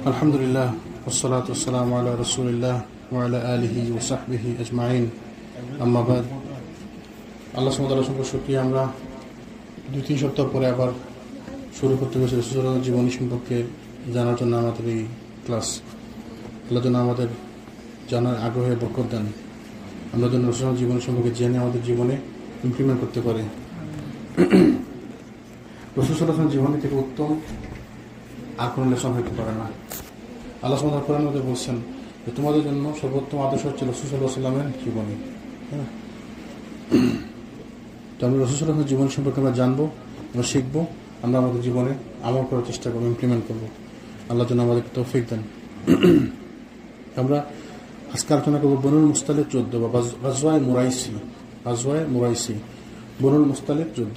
আলহামদুলিল্লাহ ওয়াসসালাতু ওয়াসসালামু আলা রাসূলিল্লাহ ওয়া আলা আলিহি ওয়া সাহবিহি আজমাইন আম্মা বাদ। আল্লাহ সুবহানাহু ওয়া তাআলার অসংখ্য শুকরিয়া। আমরা 2-3 সপ্তাহ পরে আবার শুরু করতে পেরেছি রাসূলুল্লাহর জীবনী সম্পর্কে জানার জন্য আমাদের এই ক্লাস। আল্লাহ যেন আমাদের জানার আগ্রহে বরকত দেন, আমরা যেন রাসূলুল্লাহর জীবনী সম্পর্কে জেনে আমাদের জীবনে ইমপ্লিমেন্ট করতে পারি। রাসূল সাল্লাল্লাহু আলাইহি ওয়াসাল্লাম জীবনী থেকে উত্তম আর কোনো লেসন হইতে পারে না। আল্লাহ সুবহানাহু ওয়া তাআলা কোরআনে বলছেন যে তোমাদের জন্য সর্বোত্তম আদর্শ হচ্ছে রাসূল সাল্লাল্লাহু আলাইহি ওয়াসাল্লামের জীবনী। তো আমরা রাসূল সাল্লাল্লাহু আলাইহি ওয়াসাল্লামের জীবন সম্পর্কে আমরা জানবো, আমরা শিখবো, আমরা আমাদের জীবনে আমল করার চেষ্টা করবো, ইমপ্লিমেন্ট করবো। আল্লাহ যেন আমাদের তৌফিক দেন। আমরা আজকে আলোচনা করবো বনুল মুস্তালিক যুদ্ধ বা গাজওয়ায়ে মুরাইসি, বনুল মুস্তালিক যুদ্ধ।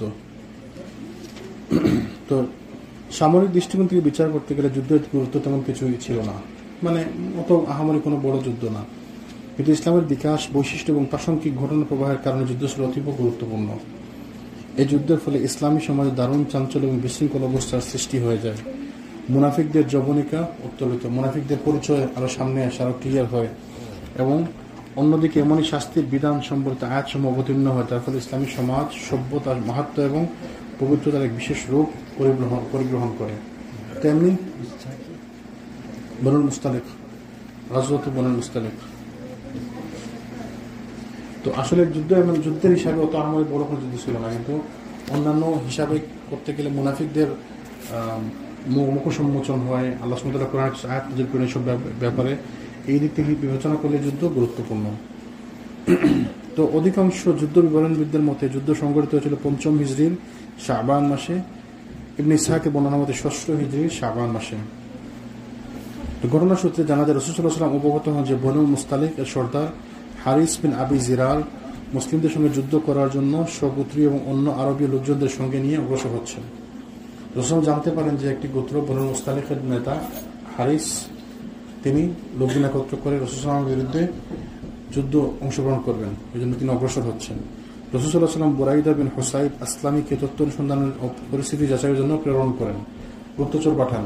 তো সামরিক দৃষ্টিকোণ থেকে বিচার করতে গেলে যুদ্ধের গুরুত্ব তেমন কিছুই ছিল না, মানে অত আহামরি কোনো বড় যুদ্ধ না, কিন্তু ইসলামের বিকাশ, বৈশিষ্ট্য এবং প্রাসঙ্গিক ঘটনা প্রবাহের কারণে যুদ্ধ ছিল অতীব গুরুত্বপূর্ণ। এই যুদ্ধের ফলে ইসলামী সমাজে দারুণ চাঞ্চল্য এবং বিশৃঙ্খল অবস্থার সৃষ্টি হয়ে যায়। মুনাফিকদের জবনিকা উত্তোলিত, মুনাফিকদের পরিচয় আরো সামনে আসে, আরো ক্লিয়ার হয়, এবং অন্যদিকে এমনই শাস্তির বিধান সম্পর্কিত আয়াতসমূহ অবতীর্ণ হয়, তার ফলে ইসলামী সমাজ সভ্যতার মাহাত্ম্য এবং পবিত্রতার এক বিশেষ রূপ পরিগ্রহণ করে। তেমনি বনুল মুস্তালিক, গাজওয়াত বনুল মুস্তালিক, তো আসলে যুদ্ধের হিসাবে অত আমার বড় কোনো যুদ্ধ ছিল না, কিন্তু অন্যান্য হিসাবে করতে গেলে মুনাফিকদের মুখোন্মোচন হয়, আল্লাহ সুবহানাহু ওয়া তাআলা কোরআনে আয়াত নাযিল করেন সব ব্যাপারে। এই দিক থেকে বিবেচনা করলে যুদ্ধ গুরুত্বপূর্ণ। তো অধিকাংশ যুদ্ধ বিবরণবিদদের মতে যুদ্ধ সংঘটিত হয়েছিল 5ম হিজরির শাবান মাসে, ইবনে ইসহাকের বর্ণনা মতে 6ষ্ঠ হিজরির শাবান মাসে। তো ঘটনা সূত্রে জানা যায় রাসূল সাল্লাল্লাহু আলাইহি ওয়াসাল্লাম অবগত হন যে বনুল মুস্তালিক এর সর্দার হারিস বিন আবি জিরাল মুসলিমদের সঙ্গে যুদ্ধ করার জন্য স্বগোত্রী এবং অন্য আরবীয় লোকজনদের সঙ্গে নিয়ে অগ্রসর হচ্ছেন। রাসূল জানতে পারেন যে একটি গোত্র বনুল মুস্তালিকের নেতা হারিস, তিনি লোকজন একত্র করে রাসূল সাল্লাল্লাহু আলাইহি ওয়াসাল্লামের বিরুদ্ধে যুদ্ধ অংশগ্রহণ করবেন, এই জন্য তিনি অগ্রসর হচ্ছেন। রাসূল সাল্লাল্লাহু আলাইহি ওয়াসাল্লাম বুরাইদা বিন হুসাইব আসলামীকে তথ্য অনুসন্ধানের পরিস্থিতি যাচাইয়ের জন্য প্রেরণ করেন, গুপ্তচর পাঠান।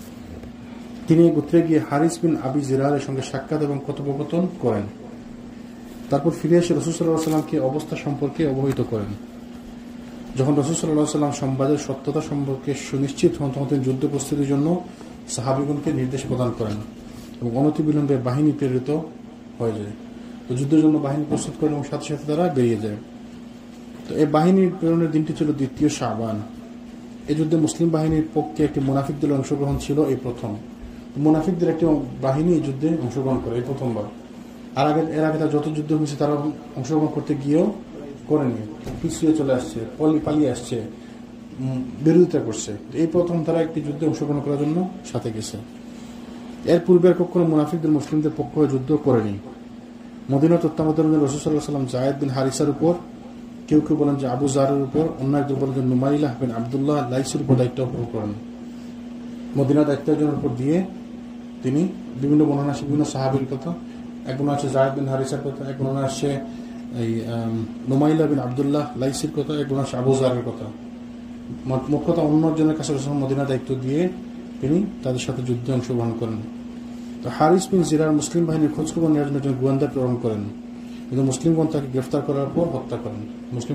তিনি এই গোত্রে গিয়ে হারিস বিন আবি জিরালের সঙ্গে সাক্ষাৎ এবং কথোপকথন করেন। তারপর ফিরে এসে রাসূল সাল্লাল্লাহু আলাইহি ওয়াসাল্লামকে অবস্থা সম্পর্কে অবহিত করেন। যখন রাসূল সাল্লাল্লাহু আলাইহি ওয়াসাল্লাম সংবাদের সত্যতা সম্পর্কে সুনিশ্চিত হন, তখন তিনি যুদ্ধ প্রস্তুতির জন্য সাহাবীগণকে নির্দেশ প্রদান করেন এবং অনতিবিলম্বে বাহিনী প্রেরিত হয়ে যায়। তো যুদ্ধের জন্য বাহিনী প্রস্তুত করেন এবং সাথে সাথে তারা বেরিয়ে যায়। তো এই বাহিনীর প্রেরণের দিনটি ছিল 2য় শাবান। এই যুদ্ধে মুসলিম বাহিনীর পক্ষে একটি মুনাফিক দলের অংশগ্রহণ ছিল এই প্রথম। মুনাফিকদের একটি বাহিনী এই যুদ্ধে অংশগ্রহণ করে এই প্রথমবার। এর আগে তারা যত যুদ্ধ হয়েছে তারা অংশগ্রহণ করতে গিয়েও করেনি, পিছিয়ে চলে আসছে, পালিয়ে আসছে, বিরোধিতা করছে। এই প্রথম তারা একটি যুদ্ধে অংশগ্রহণ করার জন্য সাথে গেছে। এর পূর্বে আর কখনো মুনাফিকদের মুসলিমদের পক্ষ হয়ে যুদ্ধ করেনি। মদিনা তত্ত্বাবধানে রাসূল সাল্লাল্লাহু আলাইহি ওয়াসাল্লাম যায়েদ বিন হারিসার উপর, কেউ কেউ বলেন যে আবু জারের উপর, অন্য একজন বলেন যে নুমাইলাহ বিন আব্দুল্লাহ লাইসির উপর দায়িত্ব অর্পণ করেন। মদিনা দায়িত্ব একজনের উপর দিয়ে তিনি বিভিন্ন বর্ণনা আসে বিভিন্ন সাহাবীর কথা, এক বর্ণনা আছে যায়েদ বিন হারিসার কথা, এক বর্ণনা আসছে এই নুমাইলা বিন আব্দুল্লাহ লাইসির কথা, এক বর্ণনা আসছে আবু জারের কথা। মোট কথা অন্য জনের কাছে রাসূল মদিনা দায়িত্ব দিয়ে তিনি তাদের সাথে যুদ্ধে অংশগ্রহণ করেন। তো হারিস বিন জিরার মুসলিম বাহিনীর খোঁজখবর নেওয়ার জন্য একজন গোয়েন্দা প্রেরণ করেন, কিন্তু মুসলিমগণ তাকে গ্রেফতার করার পর হত্যা করেন।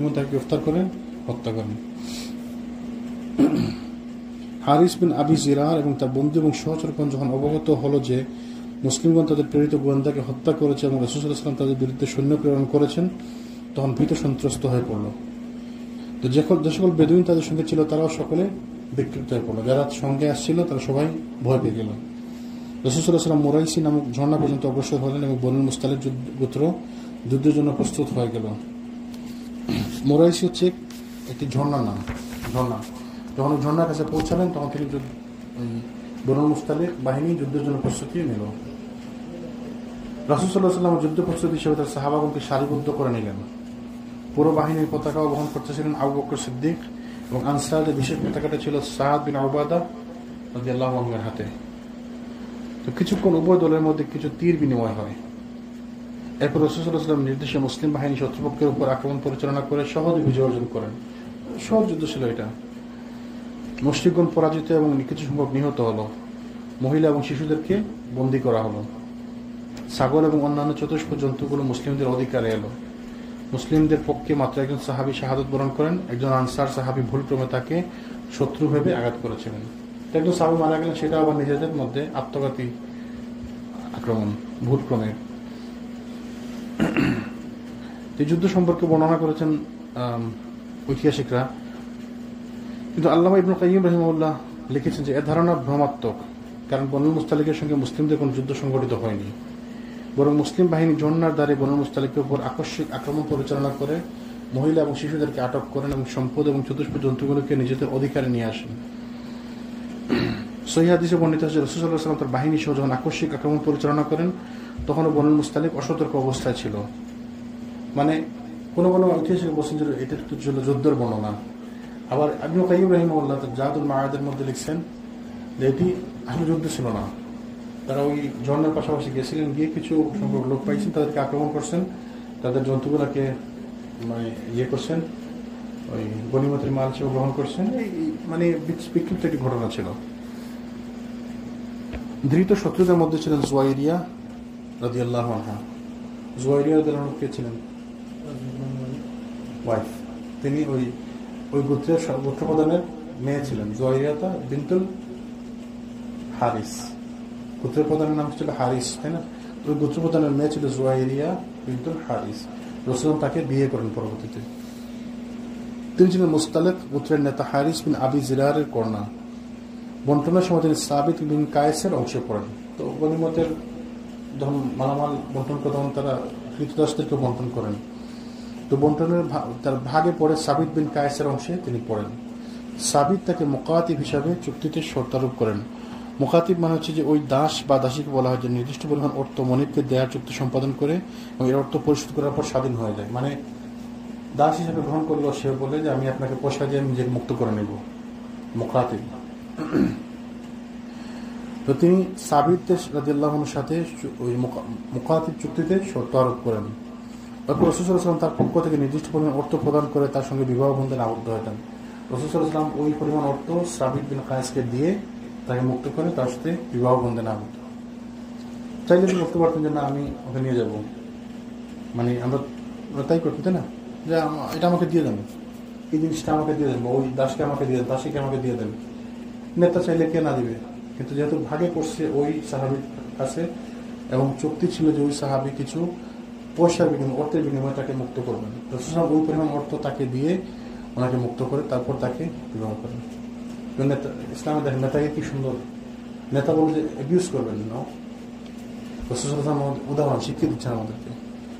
হারিস বিন আবি জিরার এবং তার বন্ধু এবং সহচরগণ যখন অবগত হলো যে মুসলিমগণ তাদের প্রেরিত গোয়েন্দাকে হত্যা করেছে এবং রাসূল সাল্লাল্লাহু আলাইহি ওয়াসাল্লাম তাদের বিরুদ্ধে সৈন্য প্রেরণ করেছেন, তখন ভীত সন্ত্রস্ত হয়ে পড়ল। তো যে সকল বেদুইন তাদের সঙ্গে ছিল তারাও সকলে বিক্ষিপ্ত হয়ে পড়ল, যারা সঙ্গে আসছিল তারা সবাই ভয় পেয়ে গেল। রাসূল সাল্লাল্লাহু আলাইহি ওয়াসাল্লাম মুরাইসি নামক ঝর্ণা পর্যন্ত অগ্রসর হলেন এবং বনুল মুস্তালিক গোত্র যুদ্ধের জন্য প্রস্তুত হয়ে গেল। মুরাইসি হচ্ছে একটি ঝর্ণার নাম, ঝর্ণা। যখন ঝর্ণার কাছে পৌঁছালেন তখন তিনি বনুল মুস্তালিক বাহিনী যুদ্ধের জন্য প্রস্তুতি নিল। রাসূল সাল্লাল্লাহু আলাইহি ওয়াসাল্লাম যুদ্ধ প্রস্তুতি হিসেবে তার সাহাবাগণকে সারিবদ্ধ করে নিলেন। পুরো বাহিনীর পতাকা বহন করতেছিলেন আবু বকর সিদ্দিক এবং আনসারদের বিশেষ পতাকাটা ছিল সাদ বিন উবাদা রাদিয়াল্লাহু আনহুর হাতে। তো কিছুক্ষণ উভয় দলের মধ্যে কিছু তীর বিনিময় হয়। এরপর রাসূল সাল্লাল্লাহু আলাইহি ওয়াসাল্লাম নির্দেশে মুসলিম বাহিনী শত্রুপক্ষের উপর আক্রমণ পরিচালনা করে সহজে বিজয় অর্জন করেন। সহজ যুদ্ধ ছিল এটা। মুশরিকগণ পরাজিত এবং কিছু সংখ্যক নিহত হলো। মহিলা এবং শিশুদেরকে বন্দী করা হলো। ছাগল এবং অন্যান্য চতুষ্প জন্তুগুলো মুসলিমদের অধিকারে এলো। মুসলিমদের পক্ষে মাত্র একজন সাহাবী শাহাদত বরণ করেন। একজন আনসার সাহাবী ভুলক্রমে তাকে শত্রু ভেবে আঘাত করেছিলেন। একজন সাহাবী মারা গেলেন, সেটা আবার নিজেদের মধ্যে আত্মঘাতী আক্রমণ, ভুলক্রমে। এই যুদ্ধ সম্পর্কে বর্ণনা করেছেন ঐতিহাসিকরা, কিন্তু আল্লামা ইবনে কাইয়িম রাহিমাহুল্লাহ লিখেছেন যে এ ধারণা ভ্রমাত্মক, কারণ বনুল মুস্তালিকের সঙ্গে মুসলিমদের কোনো যুদ্ধ সংঘটিত হয়নি, বরং মুসলিম বাহিনী যমুনার দ্বারে বনুল মুস্তালিকের উপর আকস্মিক আক্রমণ পরিচালনা করে মহিলা এবং শিশুদেরকে আটক করেন এবং সম্পদ এবং চতুষ্প জন্তুগুলোকে নিজেদের অধিকারে নিয়ে আসেন। সহিহ হাদিসে বর্ণিত হচ্ছে রাসূল সাল্লাল্লাহু আলাইহি ওয়াসাল্লাম তার বাহিনী সহ যখন আকস্মিক আক্রমণ পরিচালনা করেন তখনও বনুল মুস্তালিক অসতর্ক অবস্থায় ছিল। মানে কোনো কোনো ঐতিহাসিক বলছেন যে এটা ছিল যুদ্ধের বর্ণনা। আবার ইবনে কাইয়িম রাহিমাহুল্লাহ তার জাদুল মাআদের মধ্যে লিখছেন যে এটি আসলে যুদ্ধ ছিল না, তারা ওই ঝর্ণার পাশাপাশি গিয়েছিলেন, গিয়ে কিছু সংখ্যক লোক পাইছেন, তাদেরকে আক্রমণ করছেন, তাদের জন্তুগুলোকে মানে করছেন, ওই গনিমতের মাল হিসেবে গ্রহণ করছেন। এই মানে বিক্ষিপ্ত একটি ঘটনা ছিল। ধৃত শত্রুদের মধ্যে ছিলেন জুয়াইরিয়া রাদিয়াল্লাহু আনহা। জুয়াইরিয়া রাদিয়াল্লাহু আনহা কে ছিলেন? ওয়াইফ। তিনি ওই গোত্রের গোত্রপ্রধানের মেয়ে ছিলেন। জুয়াইরিয়া বিনতুল হারিস, গোত্রের প্রধানের নাম ছিল হারিস, তাই না? ওই গোত্রপ্রধানের মেয়ে ছিল জুয়াইরিয়া বিনতুল হারিস। রাসূল তাকে বিয়ে করেন পরবর্তীতে। তিনি ছিলেন মুস্তালিক গোত্রের নেতা হারিস বিন আবি জিরারের কন্যা। বন্টনের সময় তিনি সাবিত বিন কায়েসের অংশে পড়েন। তো গনিমতের যখন মালামাল বন্টন করে তখন তারা কৃতদাসদেরকে বন্টন করেন। তো বন্টনের তার ভাগে পড়ে সাবিত বিন কায়েসের অংশে তিনি পড়েন। সাবিত তাকে মুকাতিব হিসাবে চুক্তিতে শর্তারোপ করেন। মুকাতিব মানে হচ্ছে যে ওই দাস বা দাসীকে বলা হয় যে নির্দিষ্ট পরিমাণ অর্থ মনিবকে দেওয়ার চুক্তি সম্পাদন করে এবং এর অর্থ পরিশোধ করার পর স্বাধীন হয়ে যায়। মানে দাস হিসেবে গ্রহণ করলেও সে বলে যে আমি আপনাকে পয়সা দিয়ে নিজেকে মুক্ত করে নেব, মুকাতিব। তো তিনি সাবিত রাদিয়াল্লাহু আনহুর সাথে ওই মুকাতিব চুক্তিতে শর্ত আরোপ করেন। তারপর রাসূল সাল্লাল্লাহু আলাইহি ওয়াসাল্লাম তার পক্ষ থেকে নির্দিষ্ট পরিমাণ অর্থ প্রদান করে তার সঙ্গে বিবাহ বন্ধনে আবদ্ধ হতেন। রাসূল সাল্লাল্লাহু আলাইহি ওয়াসাল্লাম ওই পরিমাণ অর্থ সাবিত বিন কায়েসকে দিয়ে তাকে মুক্ত করে তার সাথে বিবাহ বন্ধনে আবদ্ধ। চাইলে তিনি বলতে পারতেন যে না আমি ওকে নিয়ে যাব, মানে আমরা তাই করতে, তাই না, যে এটা আমাকে দিয়ে দেন, এই জিনিসটা আমাকে দিয়ে দেন, ওই দাসকে আমাকে দিয়ে দেন, দাসীকে আমাকে দিয়ে দেন। নেতা চাইলে কে না দিবে, কিন্তু যেহেতু ভাগে পড়ছে ওই সাহাবীর কাছে এবং চুক্তি ছিল যে ওই সাহাবী কিছু পয়সার বিনিময়ে, অর্থের বিনিময়ে তাকে মুক্ত করবেন, রাসূল ওই পরিমাণ অর্থ তাকে দিয়ে ওনাকে মুক্ত করে তারপর তাকে বিবাহ করেন। নেতা ইসলামে দেখেন নেতাকে কি সুন্দর, নেতা বলে যে অ্যাবিউজ করবেন না, রাসূল উদাহরণ শিখিয়ে দিচ্ছেন আমাদেরকে।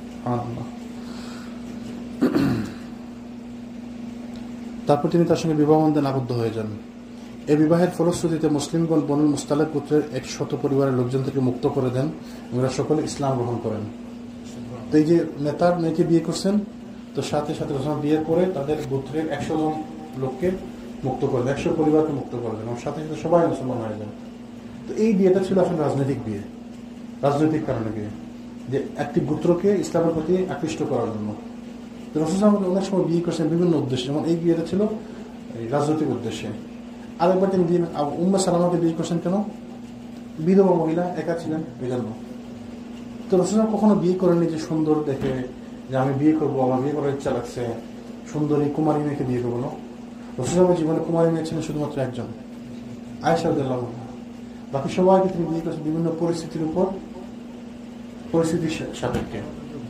তারপর তিনি তার সঙ্গে বিবাহ বন্ধনে আবদ্ধ হয়ে যান। এই বিবাহের ফলশ্রুতিতে মুসলিমগণ বনুল মুস্তালিক গোত্রের 100 পরিবারের লোকজনদেরকে মুক্ত করে দেন এবং এরা সকলে ইসলাম গ্রহণ করেন। তো এই যে নেতার মেয়েকে বিয়ে করছেন, তো সাথে সাথে বিয়ের পরে তাদের গোত্রের 100 জন লোককে মুক্ত করে দেন, 100 পরিবারকে মুক্ত করে দেন এবং সাথে সাথে সবাই মুসলমান হয়ে যান। তো এই বিয়েটা ছিল আসলে রাজনৈতিক বিয়ে, রাজনৈতিক কারণে বিয়ে, যে একটি গোত্রকে ইসলামের প্রতি আকৃষ্ট করার জন্য। তো রাসূল সাল্লাল্লাহু অনেক সময় বিয়ে করছেন বিভিন্ন উদ্দেশ্যে, যেমন এই বিয়েটা ছিল রাজনৈতিক উদ্দেশ্যে। আরেকবার তিনি উম্মে সালামাকে বিয়ে করছেন কেন? বিধবা মহিলা, একা ছিলেন এই জন্য। তো রাসূল কখনো বিয়ে করেননি যে সুন্দর দেখে যে আমি বিয়ে করবো, আমার বিয়ে করার ইচ্ছা লাগছে, সুন্দরী কুমারী মেয়েকে বিয়ে করবো না। রাসূল জীবনে কুমারী মেয়ে ছিলেন শুধুমাত্র একজন, আয়েশা রাদিয়াল্লাহু আনহা। বাকি সবাইকে তিনি বিয়ে করেছেন বিভিন্ন পরিস্থিতির উপর, পরিস্থিতির সাপেক্ষে।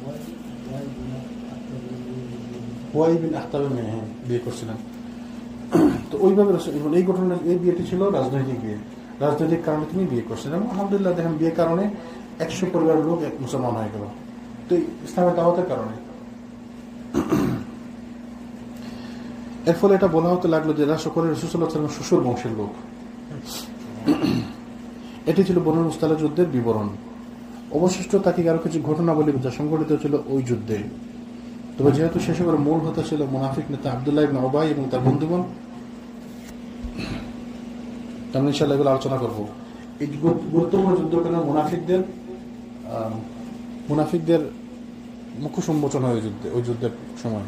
হুয়াই বিন আখতাবের মেয়ে বিয়ে করছিলেন। তো ওইভাবে এই ঘটনা, এই বিয়েটি ছিল রাজনৈতিক বিয়ে, রাজনৈতিক কারণে তিনি বিয়ে করছেন এবং আলহামদুলিল্লাহ দেখেন বিয়ের কারণে 100 পরিবারের লোক এক মুসলমান হয়ে গেল। তো ইসলামের দাওয়াতের কারণে। এর ফলে এটা বলা হতে লাগলো যে এরা সকলে রাসূল সাল্লাল্লাহু আলাইহি ওয়াসাল্লামের শ্বশুর বংশের লোক। এটি ছিল বনুল মুস্তালিক যুদ্ধের বিবরণ। অবশিষ্ট তাকে আরো কিছু ঘটনাবলী যা সংঘটিত ছিল ওই যুদ্ধে। তবে যেহেতু শেষ করে মূল হতে ছিল মুনাফিক নেতা আব্দুল্লাহ ইবনে উবাই এবং তার বন্ধুগণ, আমরা ইনশাআল্লাহ এগুলো আলোচনা করবো। এই গুরুত্বপূর্ণ যুদ্ধকালে মুনাফিকদের মুখ্য সম্মোচন হয় ওই যুদ্ধের সময়।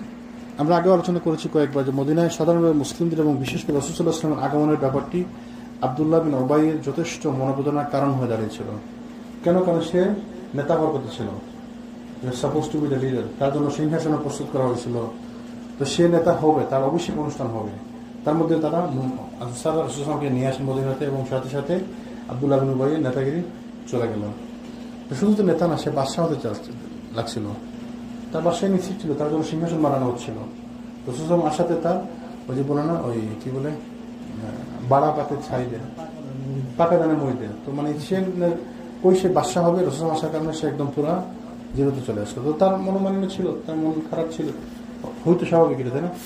আমরা আগেও আলোচনা করেছি কয়েকবার যে মদিনায় সাধারণভাবে মুসলিমদের এবং বিশেষ করে রাসূল সাল্লাল্লাহু আলাইহি ওয়াসাল্লামের আগমনের ব্যাপারটি আব্দুল্লাহ বিন উবাইয়ের যথেষ্ট মনোবেদনার কারণ হয়ে দাঁড়িয়েছিল। কেন? কারণ সে নেতা হওয়ার কথা ছিল, suppose to be the leader, তার জন্য সিংহাসন প্রস্তুত করা হয়েছিল। তো সে নেতা হবে, তার অভিষেক অনুষ্ঠান হবে। তার মধ্যে তারা রাসূলুল্লাহকে নিয়ে আসেন মদিনাতে, এবং সাথে সাথে আব্দুল্লাহ বিন উবাইয়ের নেতাগিরি চলে গেল। শুধু তো নেতা না, সে বাদশাহ হতে লাগছিল, তার বাদশাহ নিশ্চিত ছিল, তার জন্য সিংহাসন বানানো হচ্ছিল। রাসূলুল্লাহ আসাতে তার ওই যে বলে না, ওই কি বলে, বাড়া পাতে ছাই দেয়, পাকা দানে মই দেয়। তো মানে সে কই সে বাদশাহ হবে, রাসূলুল্লাহ আসার কারণে সে একদম পুরা জিরোতে চলে আসলো। তো তার মনোমালিন্য ছিল, তার মন খারাপ ছিল, হয়তো স্বাভাবিক এটা, তাই না?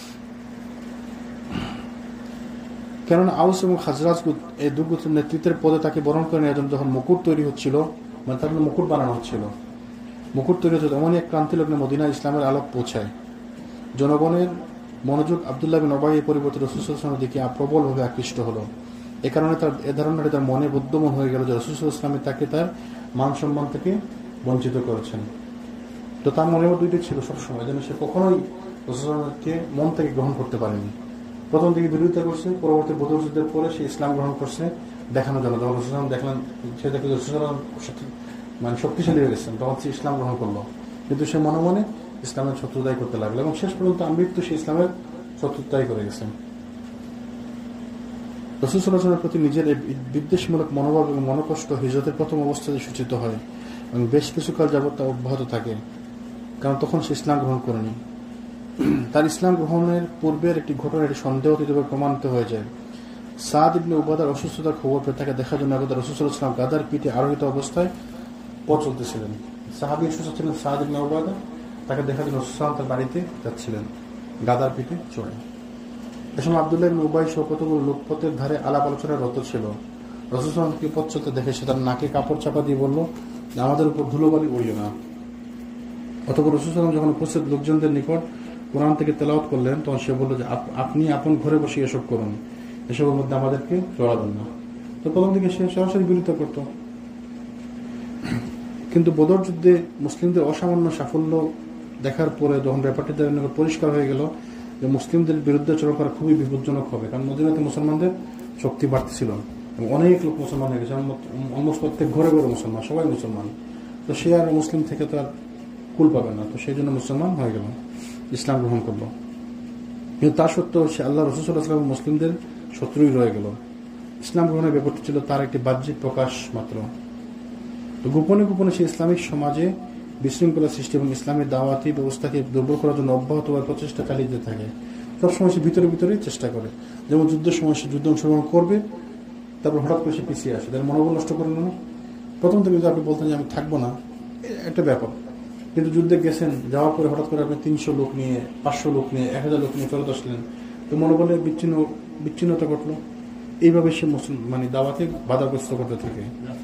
কেননা আউস এবং খাজরাজ এই দুর্গোত্রের নেতৃত্বের পদে তাকে বরণ করে নেওয়ার জন্য যখন মুকুট তৈরি হচ্ছিল, মানে তার মুকুট বানানো হচ্ছিল, মুকুট তৈরি হচ্ছে এমনই এক ক্রান্তি লগ্নে মদিনা ইসলামের আলোক পৌঁছায়। জনগণের মনোযোগ আব্দুল্লাহ বিন উবাইয়ের পরিবর্তে রাসূল সাল্লাল্লাহু আলাইহি ওয়াসাল্লামের দিকে প্রবলভাবে আকৃষ্ট হলো। এ কারণে তার এ ধারণাটি তার মনে বুদ্ধমন হয়ে গেল যে রাসূল সাল্লাল্লাহু আলাইহি ওয়াসাল্লাম তাকে তার মান সম্মান থেকে বঞ্চিত করেছেন। তো তার মনের মধ্যে দুইটাই ছিল সবসময়, যেন সে কখনোই রাসূল সাল্লাল্লাহু আলাইহি ওয়াসাল্লামকে মন থেকে গ্রহণ করতে পারেনি। প্রথম দিকে বিরোধিতা করছে, পরবর্তী বদর যুদ্ধের পরে সে ইসলাম গ্রহণ করছে দেখানোর জন্য। যখন রাসূল সাল্লাল্লাহু আলাইহি ওয়াসাল্লাম দেখলেন সে দেখে রাসূল সাল্লাল্লাহু আলাইহি ওয়াসাল্লাম মানে শক্তিশালী হয়ে গেছেন, তখন সে ইসলাম গ্রহণ করলো। কিন্তু সে মনে মনে ইসলামের শত্রুতাই করতে লাগলো, এবং শেষ পর্যন্ত আমৃত্যু সে ইসলামের শত্রুতাই করে গেছেন। রাসূল সাল্লাল্লাহু আলাইহি ওয়াসাল্লামের প্রতি নিজের এই বিদ্বেষমূলক মনোভাব এবং মনোকষ্ট হিজরতের প্রথম অবস্থায় সূচিত হয়, এবং বেশ কিছুকাল যাবত তা অব্যাহত থাকে, কারণ তখন সে ইসলাম গ্রহণ করেনি। তার ইসলাম গ্রহণের পূর্বের একটি ঘটনা এটি সন্দেহতীতভাবে প্রমাণিত হয়ে যায়। সাদ ইবনে উবাদার অসুস্থতার খবর পেয়ে তাকে দেখার জন্য একদা রাসূল সাল্লাল্লাহু আলাইহি ওয়াসাল্লাম গাদার পিঠে আরোহিত অবস্থায় পথ চলতেছিলেন। সাহাবী অসুস্থ ছিলেন সাদ ইবনে উবাদা, তাকে দেখার জন্য রাসূল সাল্লাল্লাহু আলাইহি ওয়াসাল্লাম তার বাড়িতে যাচ্ছিলেন গাদার পিঠে চড়ে। এ সময় আব্দুল্লাহ ইবনে উবাই সহ কতগুলো লোক পথের ধারে আলাপ আলোচনায় রত ছিল। রাসূল সাল্লাল্লাহু আলাইহি ওয়াসাল্লামকে পথ চলতে দেখে সে তার নাকে কাপড় চাপা দিয়ে বলল, আমাদের উপর ধুলোবালি উড়িও না। অতঃপর রাসূল সাল্লাল্লাহু আলাইহি ওয়াসাল্লাম যখন উপস্থিত লোকজনদের নিকট কোরআন থেকে তেলাওয়াত করলেন, তখন সে বলল যে আপনি আপন ঘরে বসে এসব করুন, এসবের মধ্যে আমাদেরকে জড়াবেন না। তো প্রথম দিকে সে সরাসরি বিরোধিতা করত, কিন্তু বদর যুদ্ধে মুসলিমদের অসামান্য সাফল্য দেখার পরে যখন ব্যাপারটি তাদের নিকট পরিষ্কার হয়ে গেল যে মুসলিমদের বিরুদ্ধে চড়া করা খুবই বিপজ্জনক হবে, কারণ মদিনাতে মুসলমানদের শক্তি বাড়তেছিল এবং অনেক লোক মুসলমান হয়ে গেছে, অলমোস্ট প্রত্যেক ঘরে ঘরে মুসলমান, সবাই মুসলমান। তো সে আর মুসলিম থেকে তো আর কুল পাবে না, তো সেই জন্য মুসলমান হয়ে গেল, ইসলাম গ্রহণ করলো। কিন্তু তা সত্ত্বেও সে আল্লাহ রাসূল সাল্লাল্লাহু আলাইহি ওয়াসাল্লাম মুসলিমদের শত্রুই রয়ে গেল। ইসলাম গ্রহণের ব্যাপারটি ছিল তার একটি বাহ্যিক প্রকাশ মাত্র। তো গোপনে গোপনে সে ইসলামিক সমাজে বিশৃঙ্খলা সৃষ্টি এবং ইসলামের দাওয়াতি ব্যবস্থাকে দুর্বল করার জন্য অব্যাহত প্রচেষ্টা চালিয়ে যেতে থাকে। সবসময় সে ভিতরে ভিতরেই চেষ্টা করে, যেমন যুদ্ধের সময় সে যুদ্ধ অংশগ্রহণ করবে, তারপর হঠাৎ করে সে পিছিয়ে আসে, তার মনোবল নষ্ট করে না। প্রথম থেকে যদি আপনি বলতেন যে আমি থাকবো না, একটা ব্যাপার, কিন্তু যুদ্ধে গেছেন, যাওয়ার পরে হঠাৎ করে আপনি 300 লোক নিয়ে, 500 লোক নিয়ে, 1000 লোক নিয়ে ফেরত আসলেন, তো মনোবলের বিচ্ছিন্নতা ঘটলো। এইভাবে সে মানে দাওয়াতে বাধাগ্রস্ত করতে থাকে।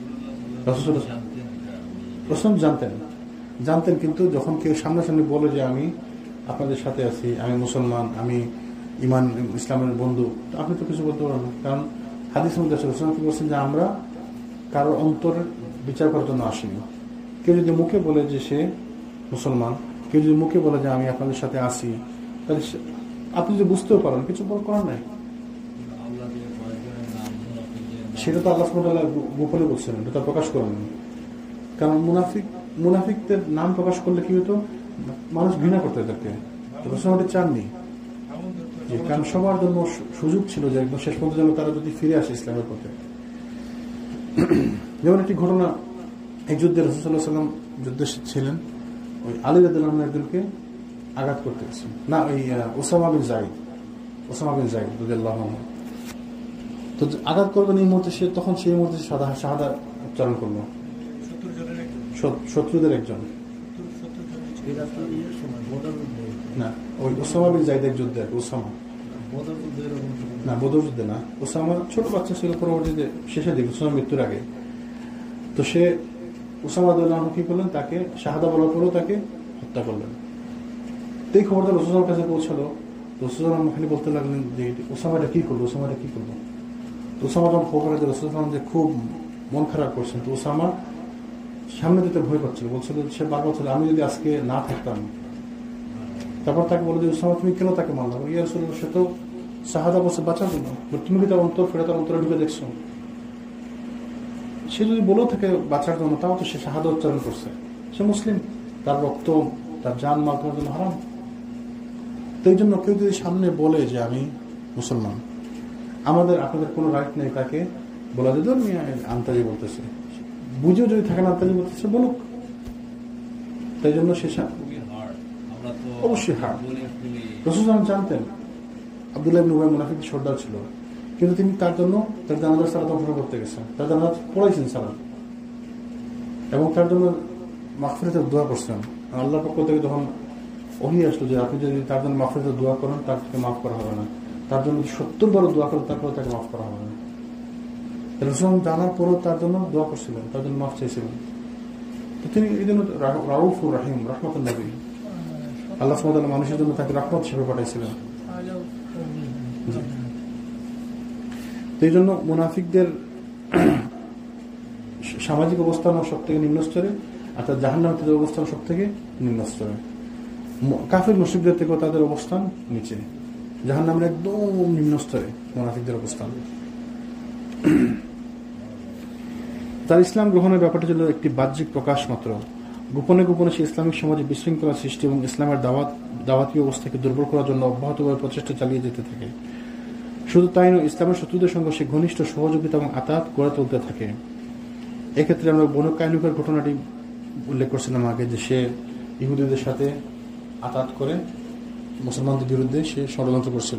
রাসূল জানতেন, কিন্তু যখন কেউ সামনাসামনি বলে যে আমি আপনাদের সাথে আছি, আমি মুসলমান, আমি ইমান ইসলামের বন্ধু, তো আপনি তো কিছু বলতে পারেন না, কারণ হাদিসের মধ্যে আছে রাসূল কি বলছেন যে আমরা কারোর অন্তরের বিচার করার জন্য আসিনি। কেউ যদি মুখে বলে যে সে মুসলমান, কেউ যদি মুখে বলে যে আমি আপনাদের সাথে আসি, তাহলে আপনি যদি বুঝতেও পারেন কিছু করার নাই, সেটা তো আল্লাহ সুবহানাহু ওয়া তাআলা গোপনে বলছেন, এটা প্রকাশ করেন। কারণ মুনাফিকদের নাম প্রকাশ করলে কি হতো, মানুষ ঘৃণা করতে থাকে, রাসূল চাননি, কারণ সবার জন্য সুযোগ ছিল যে একদম শেষ পর্যন্ত যেন তারা যদি ফিরে আসে ইসলামের পথে। যেমন একটি ঘটনা, এই যুদ্ধে রাসূল সাল্লাল্লাহু আলাইহি ওয়াসাল্লাম যুদ্ধে ছিলেন, ওই আলী রাদিয়াল্লাহু আনহু একজনকে আঘাত করতে গেছেন, না ওই ওসামা বিন যায়েদ রাদিয়াল্লাহু আনহু, তো আঘাত করবেন এই মুহূর্তে সে, তখন সেই মুহূর্তে শাহাদা উচ্চারণ করলো, শত্রুদের একজন, না ওই ওসামা বিন যায়েদের যুদ্ধে, ওসামা না বদর যুদ্ধে না, ওসামা ছোট বাচ্চা ছিল, পরবর্তীতে শেষের দিকে ওসামা মৃত্যুর আগে। তো সে ওসামা রাদিয়াল্লাহু আনহু কি করলেন, তাকে শাহাদা বলার পরেও তাকে হত্যা করলেন। তো এই খবরটা রাসূলের কাছে পৌঁছালো, রাসূল খালি বলতে লাগলেন যে ওসামাটা কি করলো। ওসামা যখন খবর পেয়ে রাসূল যে খুব মন খারাপ করছেন, তো ওসামা সামনে যেতে ভয় পাচ্ছিল, বলছিল সে বারবার বলছিল আমি যদি আজকে না থাকতাম। তারপর তাকে বলে যে ওসামা তুমি কেন তাকে মারলাম, ইয়া রাসূলুল্লাহ সে তো শাহাদা বলছে বাঁচার জন্য। তুমি কি তার অন্তর ফেরে তার অন্তরে ঢুকে দেখছো? সে যদি বলেও থাকে বাঁচার জন্য, তাও তো সে শাহাদা উচ্চারণ করছে, সে মুসলিম, তার রক্ত তার জান মাল তোমার জন্য হারাম। তো এই জন্য কেউ যদি সামনে বলে যে আমি মুসলমান, আপনাদের কোনো রাইট নেই তাকে বলা যে ধর মিয়া আন্তাজি বলতেছে, বুঝেও যদি থাকেন আন্তাজি বলতেছে বলুক। তাই জন্য সে অবশ্যই হার। রাসূল জানতেন আব্দুল্লাহ ইবনে উবাই মুনাফিক সর্দার ছিল, কিন্তু তিনি তার জন্য তার জানাজার সালাত অংশগ্রহণ করতে গেছেন, তার জানাজা পড়াইছেন সালাত, এবং তার জন্য মাগফিরাতের দোয়া করছেন। আল্লাহর পক্ষ থেকে যখন ওহী আসলো যে আপনি যদি তার জন্য মাগফিরাতের দোয়া করেন তার থেকে মাফ করা হবে না, তার জন্য 70 বার দোয়া করেন তারপরে তাকে মাফ করা হবে না। রাসূল জানার পরও তার জন্য দোয়া করছিলেন, তার জন্য মাফ চাইছিলেন। তো তিনি এই জন্য রাউফুর রাহিম, রহমতুল নবী, আল্লাহ সুবহানাহু ওয়া তাআলা মানুষের জন্য তাকে রহমত হিসেবে পাঠাইছিলেন। এই জন্য মুনাফিকদের সামাজিক অবস্থান সব থেকে নিম্ন স্তরে, আর তার জাহান্নামের অবস্থান সব থেকে নিম্ন স্তরে। কাফির মুশরিকদের থেকেও তাদের অবস্থান নিচে, জাহান্নামের একদম নিম্ন স্তরে মুনাফিকদের অবস্থান। তার ইসলাম গ্রহণের ব্যাপারটা ছিল একটি বাহ্যিক প্রকাশ মাত্র। গোপনে গোপনে সে ইসলামিক সমাজে বিশৃঙ্খলা সৃষ্টি এবং ইসলামের দাওয়াতি অবস্থাকে দুর্বল করার জন্য অব্যাহতভাবে প্রচেষ্টা চালিয়ে যেতে থাকে। শুধু তাই নয়, ইসলামের শত্রুদের সঙ্গে সে ঘনিষ্ঠ সহযোগিতা এবং আতাত গড়ে তুলতে থাকে। এক্ষেত্রে আমরা বনু কায়নুকার ঘটনাটি উল্লেখ করছিলাম আগে, যে সে ইহুদিদের সাথে আতাত করে মুসলমানদের বিরুদ্ধে সে ষড়যন্ত্র করছিল।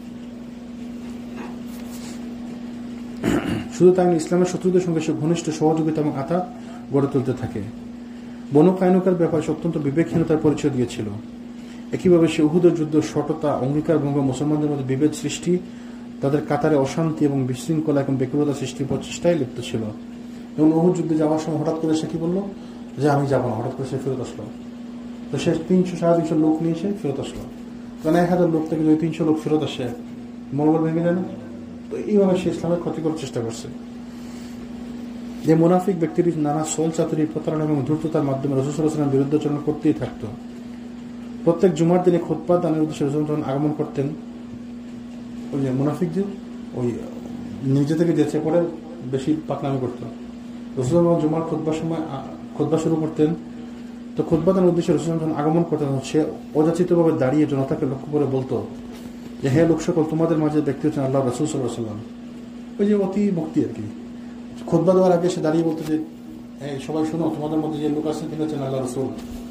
শুধু তাই নয়, ইসলামের শত্রুদের সঙ্গে সে ঘনিষ্ঠ সহযোগিতা এবং আতাত গড়ে তুলতে থাকে। বনু কায়নুকার ব্যাপারে সে অত্যন্ত বিবেকহীনতার পরিচয় দিয়েছিল। একইভাবে সে উহুদের যুদ্ধ শটতা, অঙ্গীকার ভঙ্গ, মুসলমানদের মধ্যে বিভেদ সৃষ্টি, তাদের কাতারে অশান্তি এবং বিশৃঙ্খলা এবং বেকুলতা সৃষ্টির প্রচেষ্টায় লিপ্ত ছিল। এবং উহুদ যুদ্ধে যাওয়ার সময় হঠাৎ করে সে কি বললো যে আমি যাবো না, হঠাৎ করে সে ফেরত আসলো। তো সে 300-350 লোক নিয়ে সে ফেরত আসলো। কারণ 1000 লোক থেকে যদি 300 লোক ফেরত আসে, মনোবল ভেঙে যায় না? তো এইভাবে সে ইসলামের ক্ষতি করার চেষ্টা করছে। যে মুনাফিক ব্যক্তির নানা সোল চাতুরি, প্রতারণা এবং ধূর্ততার মাধ্যমে রাসূল সাল্লাল্লাহু আলাইহি ওয়াসাল্লাম বিরুদ্ধাচরণ করতেই থাকত। প্রত্যেক জুমার দিনে খুতবা দানের উদ্দেশ্যে রাসূল যখন আগমন করতেন, ওই যে মুনাফিকদের ওই নিজে থেকে যেচে পড়ে বেশি পাকনামি করত। রাসূল জুমার খুতবার সময় খুতবা শুরু করতেন, তো খুতবা দানের উদ্দেশ্যে রাসূল যখন আগমন করতেন, সে অযাচিতভাবে দাঁড়িয়ে জনতাকে লক্ষ্য করে বলতো যে হে লোক সকল, তোমাদের মাঝে ব্যক্তি হচ্ছেন আল্লাহ রাসূল সাল্লাল্লাহু আলাইহি ওয়াসাল্লাম। ওই যে অতি ভক্তি আর কি। খুতবা দেওয়ার আগে সে দাঁড়িয়ে বলতো যে সবাই শোনো, তোমাদের মধ্যে যে লোক আছেন তিনি হচ্ছেন আল্লাহ রাসূল।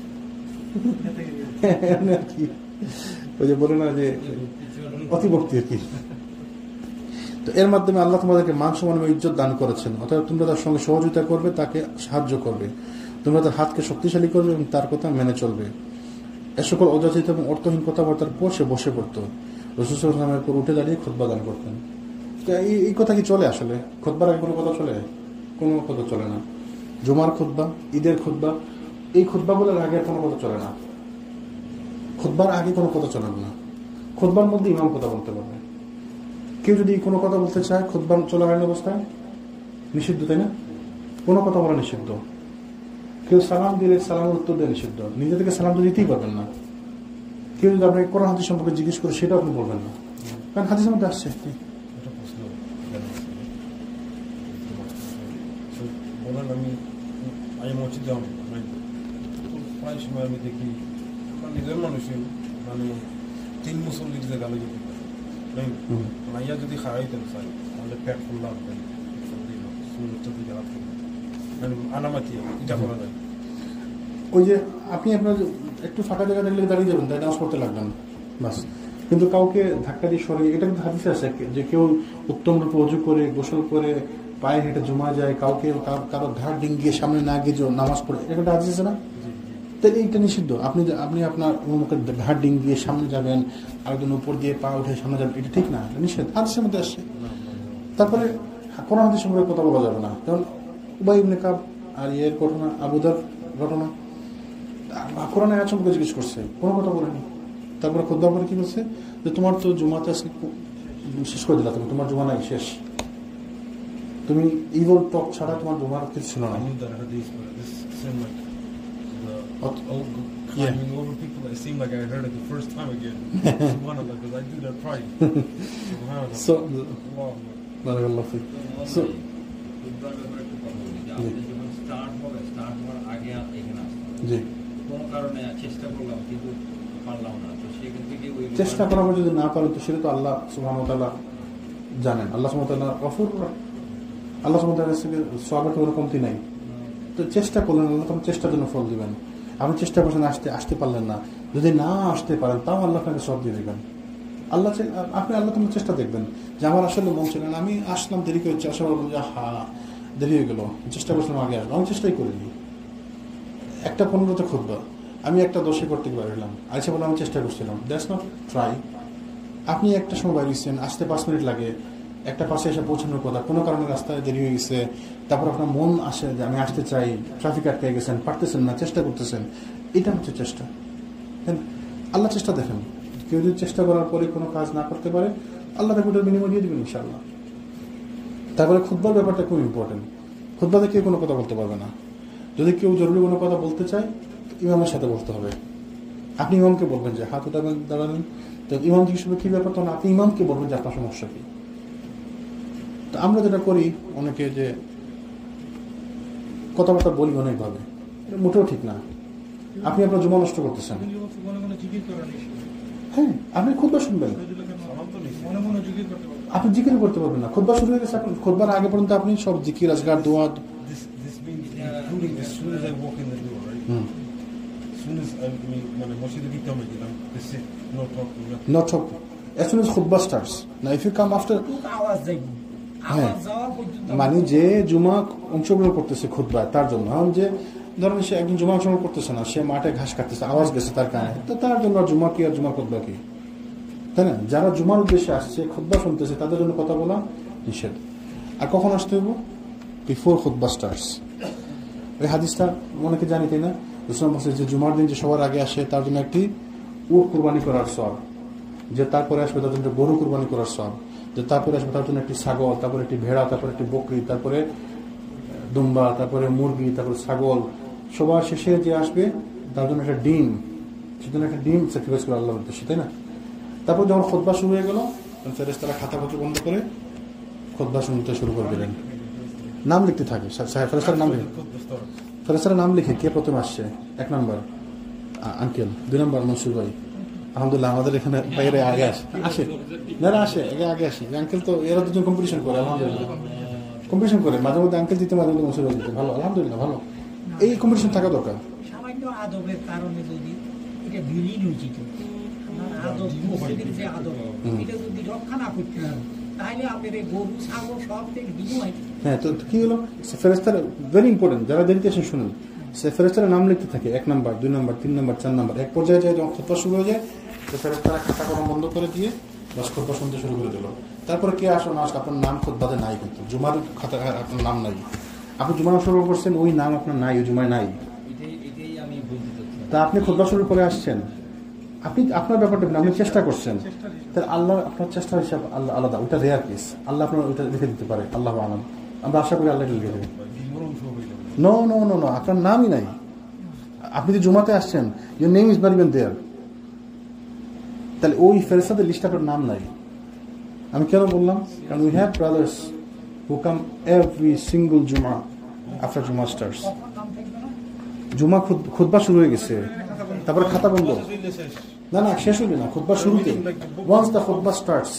ওই যে বলে না যে অতি ভক্তি আর কি। তো এর মাধ্যমে আল্লাহ তোমাদেরকে মান সম্মান এবং ইজ্জত দান করেছেন। অর্থাৎ তোমরা তার সঙ্গে সহযোগিতা করবে, তাকে সাহায্য করবে, তোমরা তার হাতকে শক্তিশালী করবে এবং তার কথা মেনে চলবে। এ সকল অযাচিত এবং অর্থহীন কথাবার্তার পর সে বসে পড়তো, রাসূল সাল্লাল্লাহু আলাইহি ওয়াসাল্লামের উপর উঠে দাঁড়িয়ে খুতবা দান করতেন। এই কথা কি চলে আসলে? খুতবার আগে কোনো কথা চলে? কোনো কথা চলে না। জুমার খুতবা, ঈদের খুতবা, এই খুতবাগুলোর আগে কোনো কথা চলে না। খুতবার আগে কোনো কথা চলে না। খুতবার মধ্যে ইমাম কথা বলতে পারবে। কেউ যদি কোনো কথা বলতে চায় খুতবা চলাকালীন অবস্থায় নিষিদ্ধ, তাই না? কোনো কথা বলা নিষিদ্ধ। কেউ সালাম দিলে সালামের উত্তর দেওয়া নিষিদ্ধ। নিজে থেকে সালাম তো দিতেই পারবেন না। কেউ যদি আপনাকে কোরআন হাদিস সম্পর্কে জিজ্ঞেস করে সেটাও আপনি বলবেন না, কারণ হাদিসের মধ্যে আসছে। আমি মসজিদে প্রায় সময় আমি দেখি নিজের মানুষের মানে 3 মুসল্লির যে গালি যদি মাইয়া যদি খাওয়াইতেন চাই তাহলে পেট ফুল্লা আনামাতি এটা করা যায়। ওই যে আপনি আপনার একটু ফাঁকা জায়গা দেখলে দাঁড়িয়ে যাবেন, তাই নামাজ পড়তে লাগবেন বাস। কিন্তু কাউকে ধাক্কা দিয়ে সরিয়ে, এটা কিন্তু হাদিসে আছে যে কেউ উত্তম রূপে অজু করে গোসল করে পায়ে হেঁটে জমা যায়, কাউকে কারো ঘাট ডিঙ্গিয়ে সামনে না গিয়ে নামাজ পড়ে, এটা হাদিস আছে না? তাহলে এইটা নিষিদ্ধ। আপনি আপনার মুখে ঘাট ডিঙ্গিয়ে সামনে যাবেন, আরেকজন উপর দিয়ে পা উঠে সামনে যাবেন, এটা ঠিক না, নিষেধ, হাদিসের মধ্যে আসছে। তারপরে কোন হাদিসের মধ্যে কথা বলা যাবে না। যেমন উবাই ইবনে কাব আর ইয়ের ঘটনা, আবু দার ঘটনা, কোরআনের আয়াত সম্পর্কে জিজ্ঞেস করছে, কোনো কথা বলেনি। তারপরে খুতবা করে কি বলছে যে তোমার তো জুমাতে আজকে শেষ করে দিলা, তুমি তোমার জুমা নাই, শেষ, তুমি ইভল টক ছাড়া তোমার জুমার কিছু ছিল না। climbing over people. It seemed like I heard it the first time again. Subhanallah, because I do that pride. Subhanallah. So, Wow. barakallahu fik. So, start হওয়ার আগে এখানে আসতাম, জি, কোনো কারণে চেষ্টা করলাম কিন্তু পারলাম না, তো সেখান থেকে ওই চেষ্টা করার পর যদি না পারেন তো সেটা তো আল্লাহ সুবহানাহু ওয়া তাআলা জানেন। আল্লাহ সুবহানাহু ওয়া তাআলা গফুর, আল্লাহ সুবহানাহু ওয়া তাআলার কাছে সওয়াবের কোনো কমতি নাই। তো চেষ্টা করলেন, আল্লাহ তোমার চেষ্টার জন্য ফল দিবেন। আপনি চেষ্টা করছেন, আসতে পারলেন না, যদি না আসতে পারেন তাও আল্লাহ আপনাকে সব দিয়ে দেবেন। আপনি আল্লাহ তোমার চেষ্টা দেখবেন যে আমার আসলে মন ছিল না, আমি আসলাম দেরি করে, আসার বলবো যে হা দেরি হয়ে গেল, চেষ্টা করছিলাম আগে আসবো, আমি চেষ্টাই করিনি। 1:15 খুতবা, আমি 1:10 করতে পারলাম, আইসা বলে আমি চেষ্টা করছিলাম, দ্যাটস নট ট্রাই। আপনি একটা সময় বাইরেছেন, আসতে 5 মিনিট লাগে, একটা পাশে এসে পৌঁছানোর কথা, কোনো কারণে রাস্তায় দেরি হয়ে গেছে, তারপর আপনার মন আসে যে আমি আসতে চাই, ট্রাফিক আটকে গেছেন, পারতেছেন না, চেষ্টা করতেছেন, এটা হচ্ছে চেষ্টা। আল্লাহ চেষ্টা দেখেন, কেউ যদি চেষ্টা করার পরে কোনো কাজ না করতে পারে আল্লাহ তাকে ওটার বিনিময় দিয়ে দেবেন ইনশাআল্লাহ। তারপরে খুতবার ব্যাপারটা খুব ইম্পর্টেন্ট। খুতবাতে কেউ কোনো কথা বলতে পারবে না। যদি কেউ জরুরি কোনো কথা বলতে চায় ইমামের সাথে বলতে হবে। আপনি ইমামকে বলবেন যে হাত উঠাবেন, দাঁড়াবেন, তো ইমাম হিসেবে কী ব্যাপার, তখন আপনি ইমামকে বলবেন যে আপনার সমস্যা কী। তো আমরা যেটা করি অনেকে যে কথাবার্তা বলি অনেকভাবে, এটা মোটেও ঠিক না। আপনি আপনার জমা নষ্ট করতেছেন। হ্যাঁ, আপনি খুতবা শুনবেন, আপনি জিকির করতে পারবেন না। খুতবা শুরু হয়ে গেছে, আপনি খুতবার আগে পর্যন্ত আপনি সব জিকির, আজকার, দোয়া। This means including as soon as I walk in the door, right? As soon as I mean, when I'm watching the video, they sit, no talking, nothing. Not talking. As soon as khutbah starts. Now if you come after, আওয়াজ যাইব, আওয়াজ যাওয়ার পর্যন্ত মানে যে জুমা অংশগ্রহণ করতেছে খুতবায় তার জন্য, যে ধরেন সে একজন জুমা অংশগ্রহণ করতেছে না, সে মাঠে ঘাস কাটতেছে, আওয়াজ গেছে তার কানে, তো তার জন্য আর জুমা কি আর জুমা খুতবা কি, তাই না? যারা জুমার উদ্দেশ্যে আসছে, খুতবা শুনতেছে, তাদের জন্য কথা বলা নিষেধ। আর কখন আসতে হইব? বিফোর খুতবা স্টার্টস। ওই হাদিসটা অনেকে জানি, তাই না? রসুল বলছে যে জুমার দিন যে সবার আগে আসে তার জন্য একটি উট কুরবানি করার সওয়াব, যে তারপরে আসবে তার জন্য গরু কুরবানি করার সওয়াব, যে তারপরে আসবে তার জন্য একটি ছাগল, তারপরে একটি ভেড়া, তারপরে একটি বকরি, তারপরে দুম্বা, তারপরে মুরগি, তারপরে ছাগল, সবার শেষে যে আসবে তার জন্য একটা ডিম, সেজন্য একটা ডিম স্যাক্রিফাইস করে আল্লাহর উদ্দেশ্যে, তাই না? তারপর যখন খুতবা শুরু হয়ে গেল, ফেরেশতারা খাতাপত্র বন্ধ করে খুতবা শুনতে শুরু করে দিলেন। নাম লিখতে থাকে, ফেরেশতার নাম লিখে, ফেরেশতার নাম লিখে কে প্রথম আসছে। 1 নম্বর আঙ্কেল, 2 নম্বর মনসুর ভাই, আলহামদুলিল্লাহ আমাদের এখানে বাইরে আগে আসে না আসে আগে আসে, আঙ্কেল তো এরা দুজন কম্পিটিশন করে, আলহামদুলিল্লাহ কম্পিটিশন করে, মাঝে মধ্যে আঙ্কেল দিতে, মাঝে মধ্যে মনসুর ভাই দিতে, ভালো, আলহামদুলিল্লাহ ভালো, এই কম্পিটিশন থাকা দরকার। সামান্য আদবের কারণে যদি এটা বিলীন হয়েছে, আদব মুসলিমের যে আদব, এটা যদি রক্ষা না করতে হয় তাহলে আপনার এই গরু ছাগল সব থেকে বিনিময়। হ্যাঁ, তো কি হলো, ফেরেশতার ভেরি ইম্পর্টেন্ট, যারা দেরিতে এসে শুনুন, সে ফেরেশতারা নাম লিখতে থাকে 1 নম্বর, 2 নম্বর, 3 নম্বর, 4 নম্বর। এক পর্যায়ে যায় যখন খুতবা শুরু হয়ে যায়, তো ফেরেশতারা খাতা কলম বন্ধ করে দিয়ে বাস খুতবা শুনতে শুরু করে দিল। তারপরে কে আসলো না আসলো আপনার নাম খুতবাতে নাই, কিন্তু জুমার খাতা আপনার নাম নাই, আপনি জুমা শুরু করছেন, ওই নাম আপনার নাই, ওই জুমায় নাই, এটাই আমি বলতে চাচ্ছি। তা আপনি খুতবা শুরু করে আসছেন, আপনি আপনার ব্যাপারটা আপনি চেষ্টা করছেন, তাহলে আল্লাহ আপনার চেষ্টার হিসাব আল্লাহ আলাদা, ওটা রেয়ার কেস, আল্লাহ আপনার ওইটা লিখে দিতে পারে, আল্লাহ আলম, আমরা আশা করি আল্লাহ লিখে দেবে। নো নো নো নো, আপনার নামই নাই, আপনি যদি জুমাতে আসছেন, your name is not even there, তাহলে ওই ফেরেশতাদের লিস্টে আপনার নাম নাই। আমি কেন বললাম? কারণ we have brothers who come every single Jumma after Jumma starts. জুমা খুতবা শুরু হয়ে গেছে, তারপরে খাতা বন্ধ, না না শেষ হইবে না, খুতবা শুরুতে, once the khutbah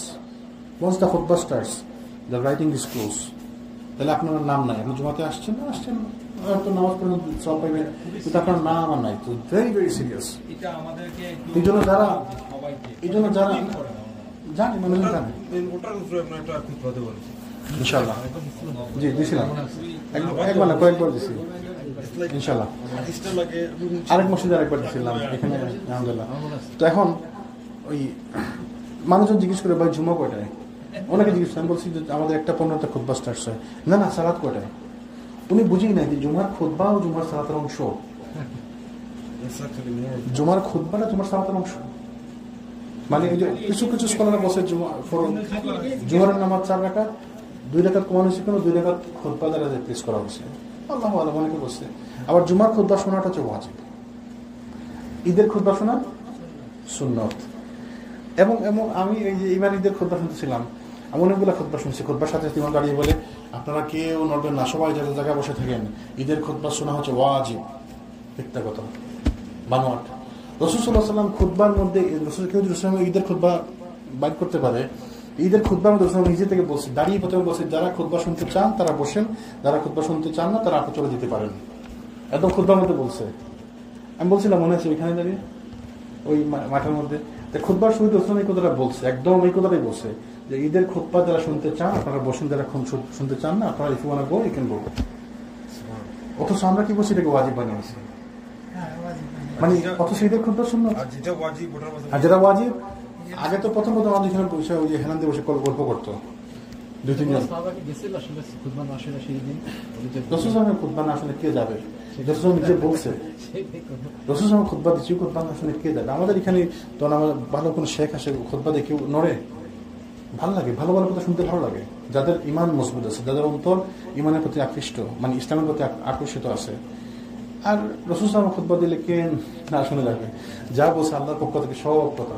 starts the writing is closed, তাহলে আপনার নাম নাই, আপনি জুমাতে আসছেন হয়তো নামাজ পড়ে সব পাইবেন, কিন্তু আপনার নাম আর নাই, তো ভেরি ভেরি সিরিয়াস। এটা আমাদেরকে এই জন্য যারা সবাইকে জানে, মানুষজন জানে ওটার উপরে আমরা একটা খুতবা দেব ইনশাআল্লাহ। জি দিছিলাম, একবার না কয়েকবার দিছি ইনশাআল্লাহ। আরেক মসজিদে আরেকবার দিছিলাম, এখানে আলহামদুলিল্লাহ। তো এখন ওই মানুষজন জিজ্ঞেস করে ভাই জুমা কয়টায়, অনেকে জিজ্ঞেস করে, আমি বলছি যে আমাদের 1:15 খুতবা স্টার্ট হয়, না না সালাত কয়টায়, উনি বুঝেই নাই যে জুমার খুতবা ও জুমার সালাতের অংশ, জুমার খুতবাটা জুমার সালাতের অংশ, মানে এই যে কিছু কিছু স্কলার বসে জুমার নামাজ 4 রাকাত, 2 রাকাত কমানো হয়েছে, কেন 2 রাকাত খুতবা দ্বারা প্রেস করা হয়েছে, আল্লাহু আলাম অনেকে বসছে। আবার জুমার খুতবা শোনাটা হচ্ছে ওয়াজিব, ঈদের খুতবা শোনা সুন্নত। এবং এবং আমি এই যে এবার ঈদের খুতবা শুনতেছিলাম, আমি অনেকগুলো খুতবা শুনছি। খুতবার সাথে ইমাম দাঁড়িয়ে বলে আপনারা কেউ নড়বেন না, সবাই যাদের জায়গায় বসে থাকেন, ঈদের খুতবা শোনা হচ্ছে ওয়াজিব। মিথ্যা কথা, বানোয়াট। রাসূল সাল্লাল্লাহু আলাইহি ওয়াসাল্লাম খুতবার মধ্যে কেউ যদি ঈদের খুতবা বাইর করতে পারে, ঈদের খুতবার মধ্যে রাসূল নিজে থেকে বলছে, দাঁড়িয়ে প্রথমে বলছে যারা খুতবা শুনতে চান তারা বসেন, যারা খুতবা শুনতে চান না তারা আপনি চলে যেতে পারেন। একদম খুতবার মধ্যে বলছে। আমি বলছিলাম মনে আছে ওইখানে দাঁড়িয়ে ওই মাঠের মধ্যে, খুতবার শুরুতে রাসূল এই কথাটা বলছে, একদম এই কথাটাই বলছে যে ঈদের খুতবা যারা শুনতে চান আপনারা বসেন, যারা শুনতে চান না আপনারা if you wanna go you can go. অথচ আমরা কি বলছি এটাকে ওয়াজিব বানিয়েছি, মানে অথচ ঈদের খুতবা শুনলো। আর যেটা ওয়াজিব, আগে তো প্রথম আমাদের এখানে বসে ওই যে হেলান দিয়ে বসে গল্প করতো 2-3 জন। রাসূল সাহেবের খুতবা না শুনে কে যাবে? রাসূল নিজে বলছে রাসূল সাহেব খুতবা দিচ্ছি, খুতবা না শুনে কে যাবে? আমাদের এখানে তখন আমার ভালো কোনো শেখ আসে খুতবা দিয়ে কেউ নড়ে? ভালো লাগে, ভালো ভালো কথা শুনতে ভালো লাগে। যাদের ইমান মজবুত আছে, যাদের অন্তর ইমানের প্রতি আকৃষ্ট, মানে ইসলামের প্রতি আকর্ষিত আছে। আর রাসূল সাহেব খুতবা দিলে কে না শুনে যাবে? যা বলছে আল্লাহর পক্ষ থেকে সব কথা।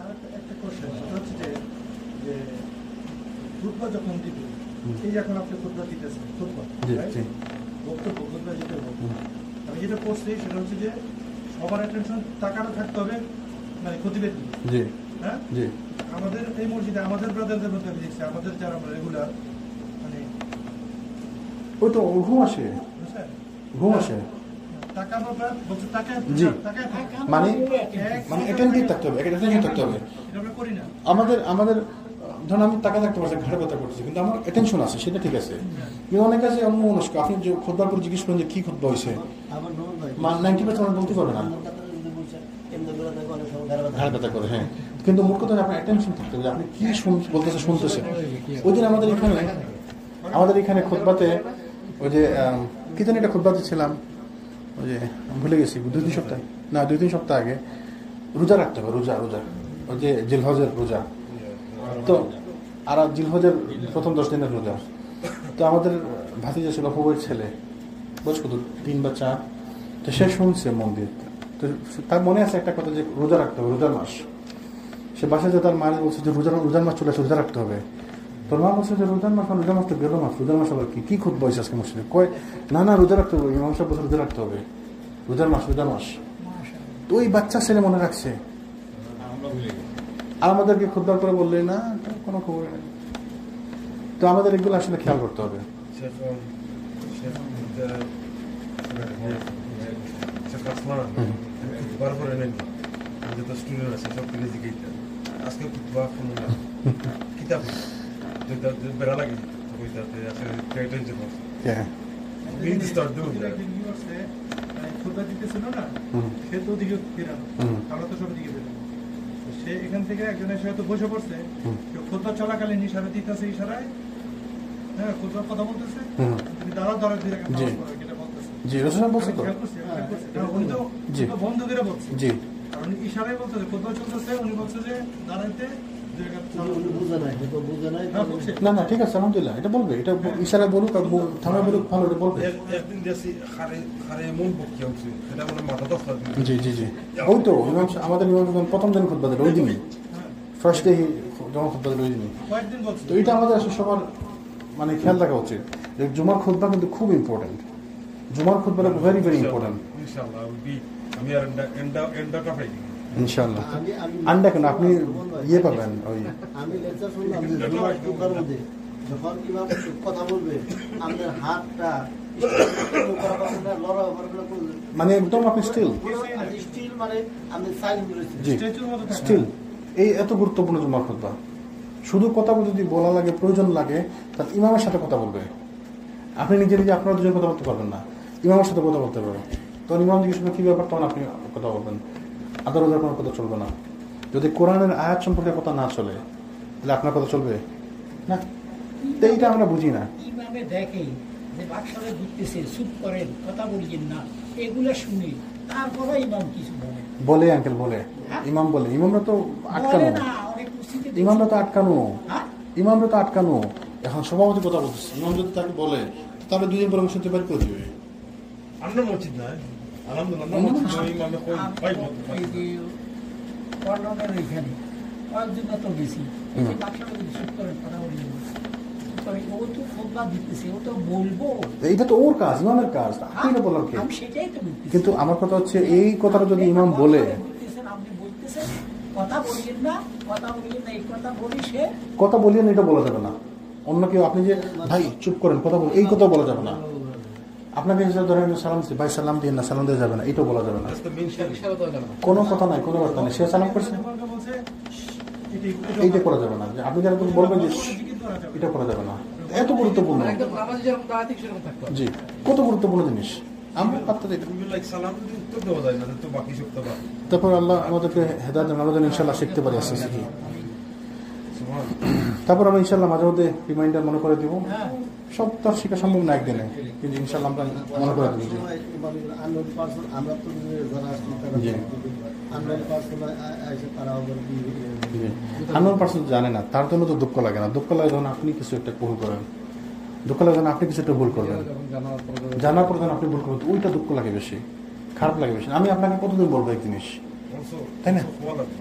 খুতবা যখন দিবে, এই যখন আপনি খুতবা দিতেছেন, খুতবা বক্তব্য, খুতবা দিতে আমি যেটা পড়ছি সেটা হচ্ছে যে সবার অ্যাটেনশন তাকানো থাকতে হবে, মানে খতিবের দিকে। জি হ্যাঁ, জি। আমাদের এই মসজিদে আমাদের ব্রাদারদের মধ্যে আমি দেখছি, আমাদের যারা আমরা রেগুলার, মানে ওই তো ঘুম আসে, বুঝছেন, ঘুম আসে। তাকানো বলছে, তাকায় জি। তাকায় মানে মানে অ্যাটেনটিভ থাকতে হবে, অ্যাটেনশন থাকতে হবে। এটা আমরা করি না। আমাদের ধরুন আমি টাকা থাকতে পারছি, ঘাড়ে ব্যথা করতেছি, কিন্তু আমার অ্যাটেনশন আছে, সেটা ঠিক আছে। কিন্তু অনেক আছে অন্য মনস্ক, আপনি যে খুতবার পর জিজ্ঞেস করেন যে কি খুতবা হয়েছে, 90% বলতে পারবে না, ঘাড়ে ব্যথা করে। হ্যাঁ, কিন্তু মূল কথা আপনার অ্যাটেনশন থাকতে হবে, আপনি কি বলতেছে শুনতেছে। ওই দিন আমাদের এখানে খুতবাতে ওই যে কি জানি একটা খুতবাতে ছিলাম, ওই যে ভুলে গেছি, 2-3 সপ্তাহ আগে রোজা রাখতে হবে, রোজা ওই যে জিলহজের রোজা। তো আর জিলহজের প্রথম 10 দিনের রোজা। তো আমাদের ভাতিজা ছিল হুবের ছেলে, বয়স কত 3 বা 4। তো সে শুনছে মন দিয়ে, তো তার মনে আছে একটা কথা যে রোজা রাখতে হবে, রোজার মাস। সে বাসায় যে তার মা বলছে যে রোজার মাস চলে আসে, রোজা রাখতে হবে। তোর মা বলছে যে রোজার মাস তো গেল মাস, রোজার মাস আবার কি খুতবা হয়েছে আজকে মসজিদে? কয় না রোজা রাখতে হবে, ইমাম সাহেব বলছে রোজা রাখতে হবে, রোজার মাস। তো ওই বাচ্চা ছেলে মনে রাখছে, আর আমাদেরকে খুতবা করে বললে না কোনো খবর নেই। তো আমাদের এগুলো আসলে খেয়াল করতে হবে। আজকে কিতাব বেড়া লাগে খুতবা দিতেছিল না, সে তো ওদিকে ফেরানো, আমরা তো সব দিকে ফেরানো। সে এখান থেকে একজনের সাথে বসে পড়ছে, খুতবা চলাকালীন ইশারা দিতেছে, ইশারায় হ্যাঁ খুতবার কথা বলতেছে, তুমি দাঁড়া ধীরে বলতেছে। জি, রাসূল বলছে তো, উনি তো বন্ধ করে বলছে। জি, কারণ ইশারায় বলতেছে, খুতবা চলতেছে, উনি বলছে যে দাঁড়াইতে। না ঠিক আছে, আলহামদুলিল্লাহ, এটা বলবে, এটা ইশারা বলুক আর থামা বলুক, ভালো, এটা বলবে। একদিন দেখছি খারে মন বকিয়া উঠছে, এটা মানে মাথা দস্তা। জি। ওই তো আমাদের প্রথম দিন খুতবা দিল ওই দিনই, ফার্স্ট ডে যখন খুতবা দিল ওই দিনই। তো এটা আমাদের আসলে সবার মানে খেয়াল রাখা উচিত যে জুমার খুতবা কিন্তু খুব ইম্পর্টেন্ট। জুমার খুতবাটা ভেরি ভেরি ইম্পর্টেন্ট। ইনশাআল্লাহ আন্ডা কেন আপনি ইয়ে পাবেন, ওই আমি লেকচার শুনলাম যে জুমার খুতবার মধ্যে যখন ইমাম কথা বলবে, আমাদের হাতটা মানে একদম আপনি স্টিল মানে আমি স্টিল। এই এত গুরুত্বপূর্ণ জুমার খুতবা। শুধু কথা যদি বলা লাগে, প্রয়োজন লাগে, তাহলে ইমামের সাথে কথা বলবে। আপনি নিজে আপনারা দুজন কথা বলতে পারবেন না, ইমামের সাথে কথা বলতে পারবেন। তখন ইমাম জিজ্ঞেস করবে কি ব্যাপার, তখন আপনি কথা বলবেন। আদার কোনো কথা চলবে না। যদি কোরআনের আয়াত সম্পর্কে কথা না চলে, তাহলে আপনার কথা চলবে না। এইটা আমরা বুঝি না। কিভাবে দেখে যে বাক্সালে ঘুরতেছে, চুপ করেন, কথা বলছেন না, এগুলো শুনি, তারপরে ইমাম কিছু বলে আঙ্কেল বলে, ইমাম বলে। ইমামরা তো আটকানো, ইমামরা তো আটকানো। এখন সভাপতি কথা বলতেছে, ইমাম যদি তাকে বলে তাহলে 2 দিন পরে শুনতে পারি করে দিবে। আমরা মসজিদ না, আলহামদুলিল্লাহ ইমামে কই ভাই এই যে কর্ণনের ওইখানে কয়েকজন তো বেশি এই যে বাক্সটা যদি শুট করেন কথা বলি ও তো খুতবা দিতেছে ও তো বলবো এটা তো ওর কাজ, ইমামের কাজ, আপনি এটা বললাম কি? আমি সেটাই তো বলতেছি। কিন্তু আমার কথা হচ্ছে এই কথাটা যদি ইমাম বলে, বলতেছেন, আপনি বলতেছেন কথা বলিয়েন না, এই কথা বলি সে কথা বলিয়ে এটা বলা যাবে না। অন্য কেউ আপনি যে ভাই চুপ করেন কথা বল, এই কথা বলা যাবে না। আপনাকে ধরেন সালাম দিচ্ছে, ভাই সালাম দিয়ে না, সালাম দেওয়া যাবে না, এটাও বলা যাবে না। কোনো কথা নাই, কোনো বার্তা নেই, সে সালাম করছে এইটা করা যাবে না। যে আপনি যারা বলবেন যে এটা করা যাবে না, এত গুরুত্বপূর্ণ। জি, কত গুরুত্বপূর্ণ জিনিস আমরা পাত্তা দিই। সালাম উত্তর দেওয়া যায় না, তো বাকি সব তো বাকি। তারপর আল্লাহ আমাদেরকে হেদায়েত দেন, আমরা যেন ইনশাআল্লাহ শিখতে পারি আস্তে আস্তে। তারপর আমরা ইনশাআল্লাহ মাঝে মধ্যে রিমাইন্ডার মনে করে দিব। সব তো আর শেখা সম্ভব না একদিনে, কিন্তু ইনশাআল্লাহ আমরা মনে করে দেবো। আমরা তো যারা জি আমরা 100% জানে না, তার জন্য তো দুঃখ লাগে না। দুঃখ লাগে যখন আপনি কিছু একটা ভুল করেন, দুঃখ লাগে যখন আপনি কিছু একটা ভুল করবেন, জানার পর যখন আপনি ভুল করবেন, ওইটা দুঃখ লাগে বেশি, খারাপ লাগে বেশি। আমি আপনাকে কতদিন বলবো এক জিনিস, তাই না?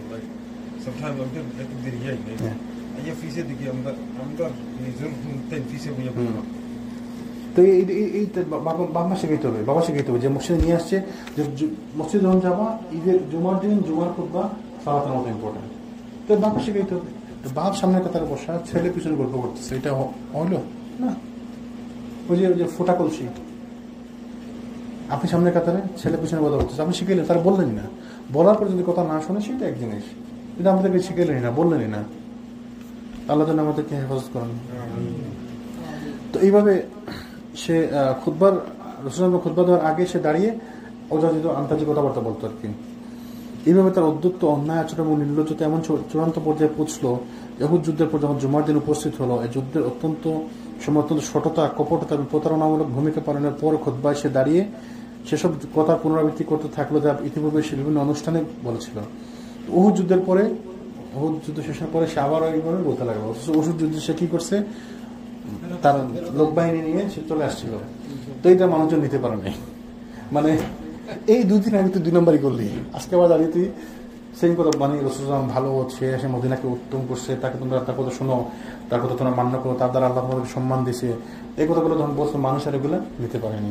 তো এই বাবা শিখাইতে হবে, বাবা শিখাইতে হবে যে মসজিদে নিয়ে আসছে, যে মসজিদ যখন যাবা ঈদের জুমার দিন জুমার খুতবা সালাতের মতো ইম্পর্টেন্ট। তো বাবা শিখাইতে হবে। তো বাপ সামনের কাতারে বসা, ছেলে পিছনে গল্প করতেছে, এটা হইলো না? ওই যে ফোটা কলসি, আপনি সামনের কাতারে, ছেলে পিছনে কথা বলতেছে, আপনি শিখাইলেন, তারা বললেনই না। বলার পর যদি কথা না শোনে সেটা এক জিনিস, কিন্তু আমাদেরকে শিখাইলেনই না, বললেনই না। আল্লাহ যেন আমাদেরকে হেফাজত করেন। তো এইভাবে সে খুতবা দেওয়ার আগে সে দাঁড়িয়ে অযাচিত আন্তর্জাতিক কথাবার্তা বলতো আর কি। এইভাবে তার উদ্যুক্ত অন্যায় আচরণ এবং নির্লজ্জতা এমন চূড়ান্ত পর্যায়ে পৌঁছলো, ইহুদ যুদ্ধের পর যখন জুমার দিন উপস্থিত হলো, এই যুদ্ধের অত্যন্ত সততা, কপটতা এবং প্রতারণামূলক ভূমিকা পালনের পর খুতবায় সে দাঁড়িয়ে সেসব কথা পুনরাবৃত্তি করতে থাকলো যা ইতিপূর্বে সে বিভিন্ন অনুষ্ঠানে বলেছিল। উহুদ যুদ্ধের পরে, উহুদ যুদ্ধ শেষের পরে সে আবার এইভাবে বলতে লাগলো। উহুদ যুদ্ধে সে কি করছে, তার লোক বাহিনী নিয়ে সে চলে আসছিল। তো এইটা মানুষজন নিতে পারে নাই, মানে এই দুদিন আগে তুই 2 নম্বরই করলি, আজকে আবার দাঁড়িয়ে তুই সেই কথা, মানে রাসূল ভালো হচ্ছে, সে মদিনাকে উত্তম করছে, তাকে তোমরা তার কথা শোনো, তার কথা তোমরা মান্য করো, তার দ্বারা আল্লাহ তোমাদেরকে সম্মান দিছে, এই কথাগুলো যখন বলছো মানুষ আর এগুলো নিতে পারেনি।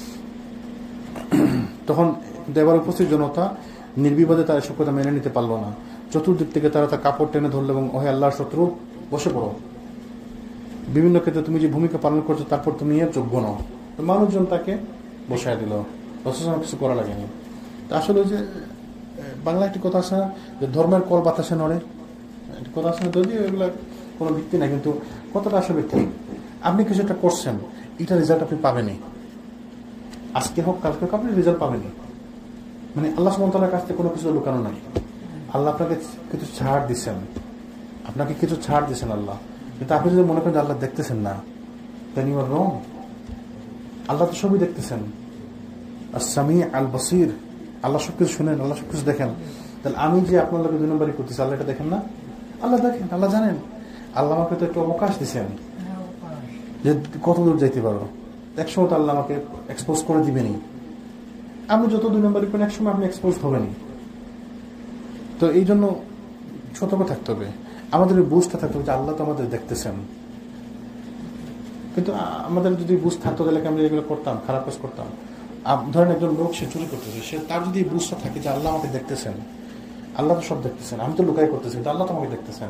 তখন দেবার উপস্থিত জনতা নির্বিবাদে তার এসব কথা মেনে নিতে পারলো না। চতুর্দিক থেকে তারা তার কাপড় টেনে ধরলো এবং ওহে আল্লাহর শত্রু, বসে পড়ো, বিভিন্ন ক্ষেত্রে তুমি যে ভূমিকা পালন করছো তারপর তুমি এর যোগ্য নও। তো মানুষজন তাকে বসায় দিল, রাসূল কিছু করা লাগেনি। তা আসলে যে বাংলা একটি কথা আছে না, যে ধর্মের কল বাতাসে নড়ে, কথা আছে না, যদিও এগুলো কোনো ভিত্তি না, কিন্তু কথাটা আসলে ঠিক। আপনি কিছু একটা করছেন, এটা রেজাল্ট আপনি পাবেনই, আজকে হোক কালকে হোক আপনি রেজাল্ট পাবেনই। মানে আল্লাহ সুবহানাহু ওয়া তাআলার কাছ থেকে কোনো কিছু লুকানো নাই। আল্লাহ আপনাকে কিছু ছাড় দিচ্ছেন, আল্লাহ, কিন্তু আপনি যদি মনে করেন যে আল্লাহ দেখতেছেন না, দেন ইউ আর রং। আল্লাহ তো সবই দেখতেছেন, আস-সামি আল বাসির, আল্লাহ সবকিছু শুনেন, আল্লাহ সবকিছু দেখেন। তাহলে আমি যে আপনার লোকে 2 নম্বরই করতেছি, আল্লাহ এটা দেখেন না? আল্লাহ দেখেন, আল্লাহ জানেন। আল্লাহ আমাকে তো একটু অবকাশ দিচ্ছেন যে কত দূর যাইতে পারো। একসময় তো আল্লাহ আমাকে এক্সপোজ করে দিবেনি। আপনি যত 2 নম্বরই করেন, একসময় আপনি এক্সপোজ হবেনি। তো এই জন্য সতর্ক থাকতে হবে, আমাদের বুঝতে থাকতে হবে যে আল্লাহ তো আমাদের দেখতেছেন। কিন্তু আমাদের যদি বুঝ থাকতো তাহলে আমরা এগুলো করতাম, খারাপ কাজ করতাম। ধরেন একজন লোক সে চুরি করতেছে, সে তার যদি বুঝটা থাকে যে আল্লাহ আমাকে দেখতেছেন, আল্লাহ তো সব দেখতেছেন, আমি তো লুকাই করতেছি, কিন্তু আল্লাহ তো আমাকে দেখতেছেন।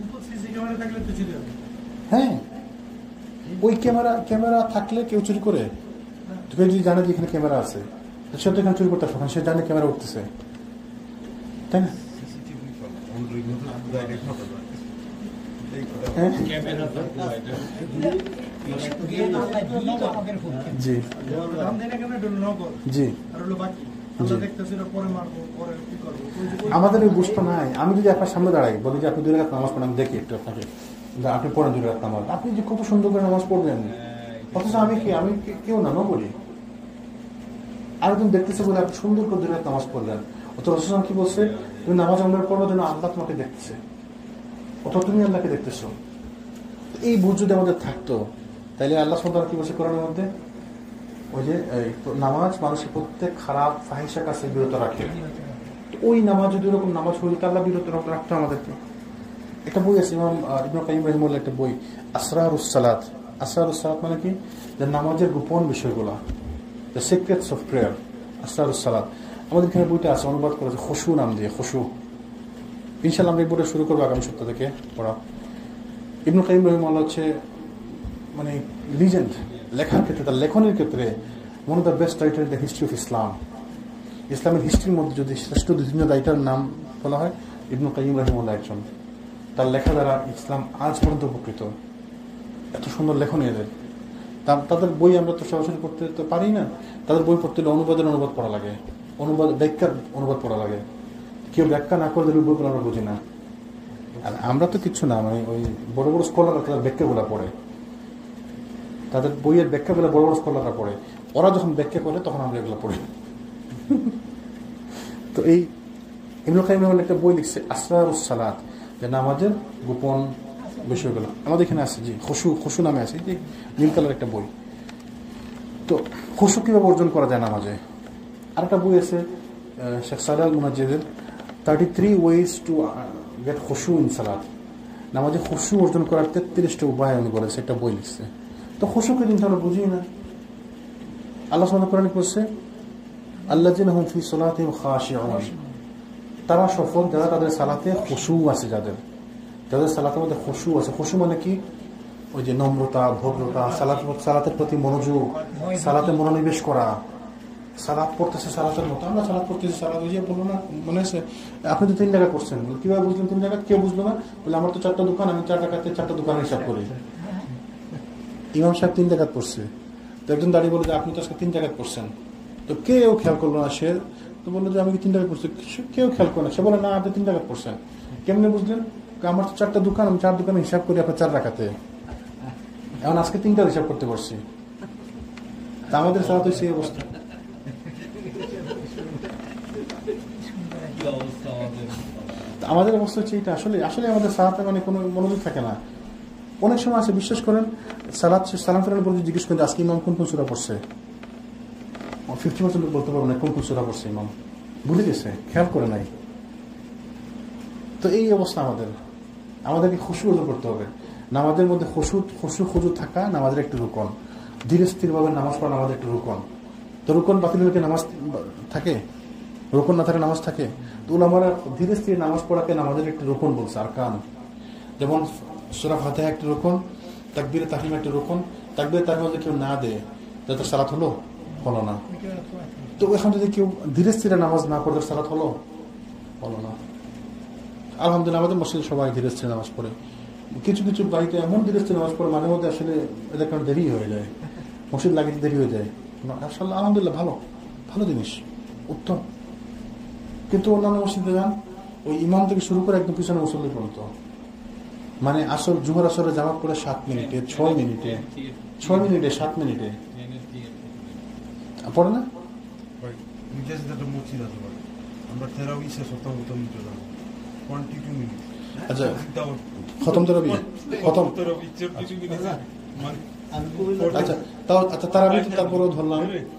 হ্যাঁ, ওই ক্যামেরা থাকলে কেউ চুরি করে, কেউ যদি জানে যে এখানে ক্যামেরা আছে, সে তো এখানে চুরি করতে আসবে, সে জানে ক্যামেরা উঠতেছে, তাই না? জি জি, আমাদের ওই বুঝতে নাই। আমি যদি আপনার সামনে দাঁড়াই, বলি যে আপনি 2 রাকাত নামাজ পড়েন, আমি দেখি একটু আপনাকে, আপনি পড়েন 2 রাকাত নামাজ, আপনি যে কত সুন্দর করে নামাজ পড়বেন, অথচ আমি কেউ না বলি, আরেকজন দেখতেছে বলে আপনি সুন্দর করে 2 রাকাত নামাজ পড়লেন। অত রাসূল কি বলছে, তুমি নামাজ আমরা পড়ার জন্য আল্লাহ তোমাকে দেখতেছে, অথচ তুমি আল্লাহকে দেখতেছো। এই বুঝ যদি আমাদের থাকতো, তাহলে আল্লাহ সুবহানাহু ওয়া তাআলা কি বলছে কোরআনের মধ্যে, ওই যে নামাজ মানুষের প্রত্যেক খারাপ ফাহিশা কাছে বিরত রাখে। ওই নামাজ যদি ওরকম নামাজ হয়ে যেত আল্লাহ বিরত রাখতো আমাদেরকে। একটা বই আছে ইমাম ইবনে কাইয়িম রাহিমাহুল্লাহ, একটা বই আসরারুস সালাত। আসরারুস সালাত মানে কি? যে নামাজের গোপন বিষয়গুলা, দ্য সিক্রেটস অফ প্রেয়ার, আসরারুস সালাত। আমাদের এখানে বইটা আছে, অনুবাদ করেছে খুশু নাম দিয়ে, খুশু। ইনশাআল্লাহ আমরা এই বইটা শুরু করবো আগামী সপ্তাহ থেকে পড়া। ইবনে কাইয়িম রাহিমাহুল্লাহ হচ্ছে মানে লিজেন্ড লেখার ক্ষেত্রে, তার লেখনের ক্ষেত্রে one of the best writer in the history of Islam. ইসলামের হিস্ট্রির মধ্যে যদি শ্রেষ্ঠ দুজনের রাইটার নাম বলা হয়, ইবনে কাইয়িম রাহিমাহুল্লাহ একজন। তার লেখা দ্বারা ইসলাম আজ পর্যন্ত উপকৃত। এত সুন্দর লেখন এদের। তাদের বই আমরা তো সরাসরি পড়তে তো পারি না, তাদের বই পড়তে হলে অনুবাদ পড়া লাগে, ব্যাখ্যার অনুবাদ পড়া লাগে। কেউ ব্যাখ্যা না করলে বইগুলো আমরা বুঝি না। আর আমরা তো কিচ্ছু না, মানে ওই বড় বড় স্কলাররা তাদের ব্যাখ্যাগুলো পড়ে, তাদের বইয়ের ব্যাখ্যাগুলো বড় বড় স্কলাররা পড়ে। ওরা যখন ব্যাখ্যা করে তখন আমরা এগুলো পড়ি। তো এই ইবনে কাইয়িম রাহিমাহুল্লাহ একটা বই লিখছে আসরারুস সালাত, যে নামাজের গোপন বিষয়গুলো। আমাদের এখানে আছে, জি, খুশু নামে আছে, যে নীল কালার একটা বই। তো খুশু কিভাবে অর্জন করা যায় নামাজে। আরেকটা বই আছে শেখ সালেহ আল মুনাজ্জিদের 33 ways to get khushu in salat. নামাজে খুশু অর্জন করার 33টা উপায় উনি বলেছে, একটা বই লিখছে। তো খুশুকে কিন্তু আমরা বুঝি না। আল্লাহ সুবহানাহু ওয়া তাআলা বলছে আল্লাযিনা হুম ফি সালাতিহিম খাশিউন, তারা সফল যারা তাদের সালাতে খুশু আছে, যাদের সালাতের মধ্যে খুশু আছে। খুশু মানে কি? ওই যে নম্রতা, ভদ্রতা, সালাতের প্রতি মনোযোগ, সালাতে মনোনিবেশ করা, সালাত পড়তেছে সালাতের মতো। আমরা সালাত পড়তেছি, সালাত ওই যে বললো না, মনে আছে আপনি তো 3 টাকা করছেন, কিভাবে বুঝলেন 3 টাকা? কেউ বুঝলো না, বলে আমার তো 4টা দোকান, আমি 4 টাকাতে 4টা দোকানের হিসাব করি। ইমাম সাহেব 3 টাকা পড়ছে, তো একজন দাঁড়িয়ে বলে যে আপনি তো আজকে 3 টাকা পড়ছেন। তো কেউ খেয়াল করলো না, সে তো বললো যে আমি কি 3 টাকা পড়ছি, কেউ খেয়াল করে না। সে বলে না, আপনি 3 টাকা পড়ছেন। কেমনে বুঝলেন? আমার তো 4টা দোকান, আমি 4 দোকানে হিসাব করি আপনার 4 টাকাতে, এখন আজকে 3টার হিসাব করতে পারছি। তা আমাদের সালাত হচ্ছে এই অবস্থা। আমাদের অবস্থা হচ্ছে এটা। আসলে আমাদের সালাতে মানে কোনো মনোযোগ থাকে না। অনেক সময় আছে, বিশ্বাস করেন, সালাম ফেরানোর পর জিজ্ঞেস করেন আজকে ইমাম কোন সূরা পড়ছে, 50% বলতে পারবো না কোন সূরা পড়ছে ইমাম, ভুলে গেছে, খেয়াল করে নাই। তো এই অবস্থা আমাদেরকে খুশু অর্জন করতে হবে। নামাজের মধ্যে খুশু থাকা নামাজের একটি রুকন। ধীরে স্থিরভাবে নামাজ পড়া নামাজের একটি রুকন। তো রুকন বাতিল হলে নামাজ থাকে? রুকন না থাকলে নামাজ থাকে? তো উলামারা ধীরে স্থির নামাজ পড়াকে নামাজের একটি রুকন বলছে, আরকান। যেমন সূরা ফাতিহা একটা রুকন, তাকবীরে তাহরিম একটা রুকন। তাকবীরে তাহরিম যদি কেউ না দেয় তাহলে তার সালাত হলো না। তো এখন যদি কেউ ধীরে স্থিরে নামাজ না পড়ে তার সালাত হলো না। আলহামদুলিল্লাহ আমাদের মসজিদে সবাই ধীরে স্থিরে নামাজ পড়ে। কিছু কিছু বাড়িতে এমন ধীরে স্থিরে নামাজ পড়ে মাঝে মধ্যে আসলে এদের কারণে দেরি হয়ে যায়, মসজিদ লাগিয়ে দেরি হয়ে যায়। আসলে আলহামদুলিল্লাহ ভালো জিনিস, উত্তম। কিন্তু অন্যান্য মসজিদে যান, ওই ইমাম থেকে শুরু করে একদম পিছনে মুসল্লি পর্যন্ত, মানে জুহর আসরে জামাত পড়ে 7 মিনিটে 6 মিনিটে 7 মিনিটে পড়ে না। আমরা তেরাউই শেষ হতাম 22 মিনিট। আচ্ছা, খতম তেরাবি, খতম। আচ্ছা তারাবি তো তারপরেও ধরলাম।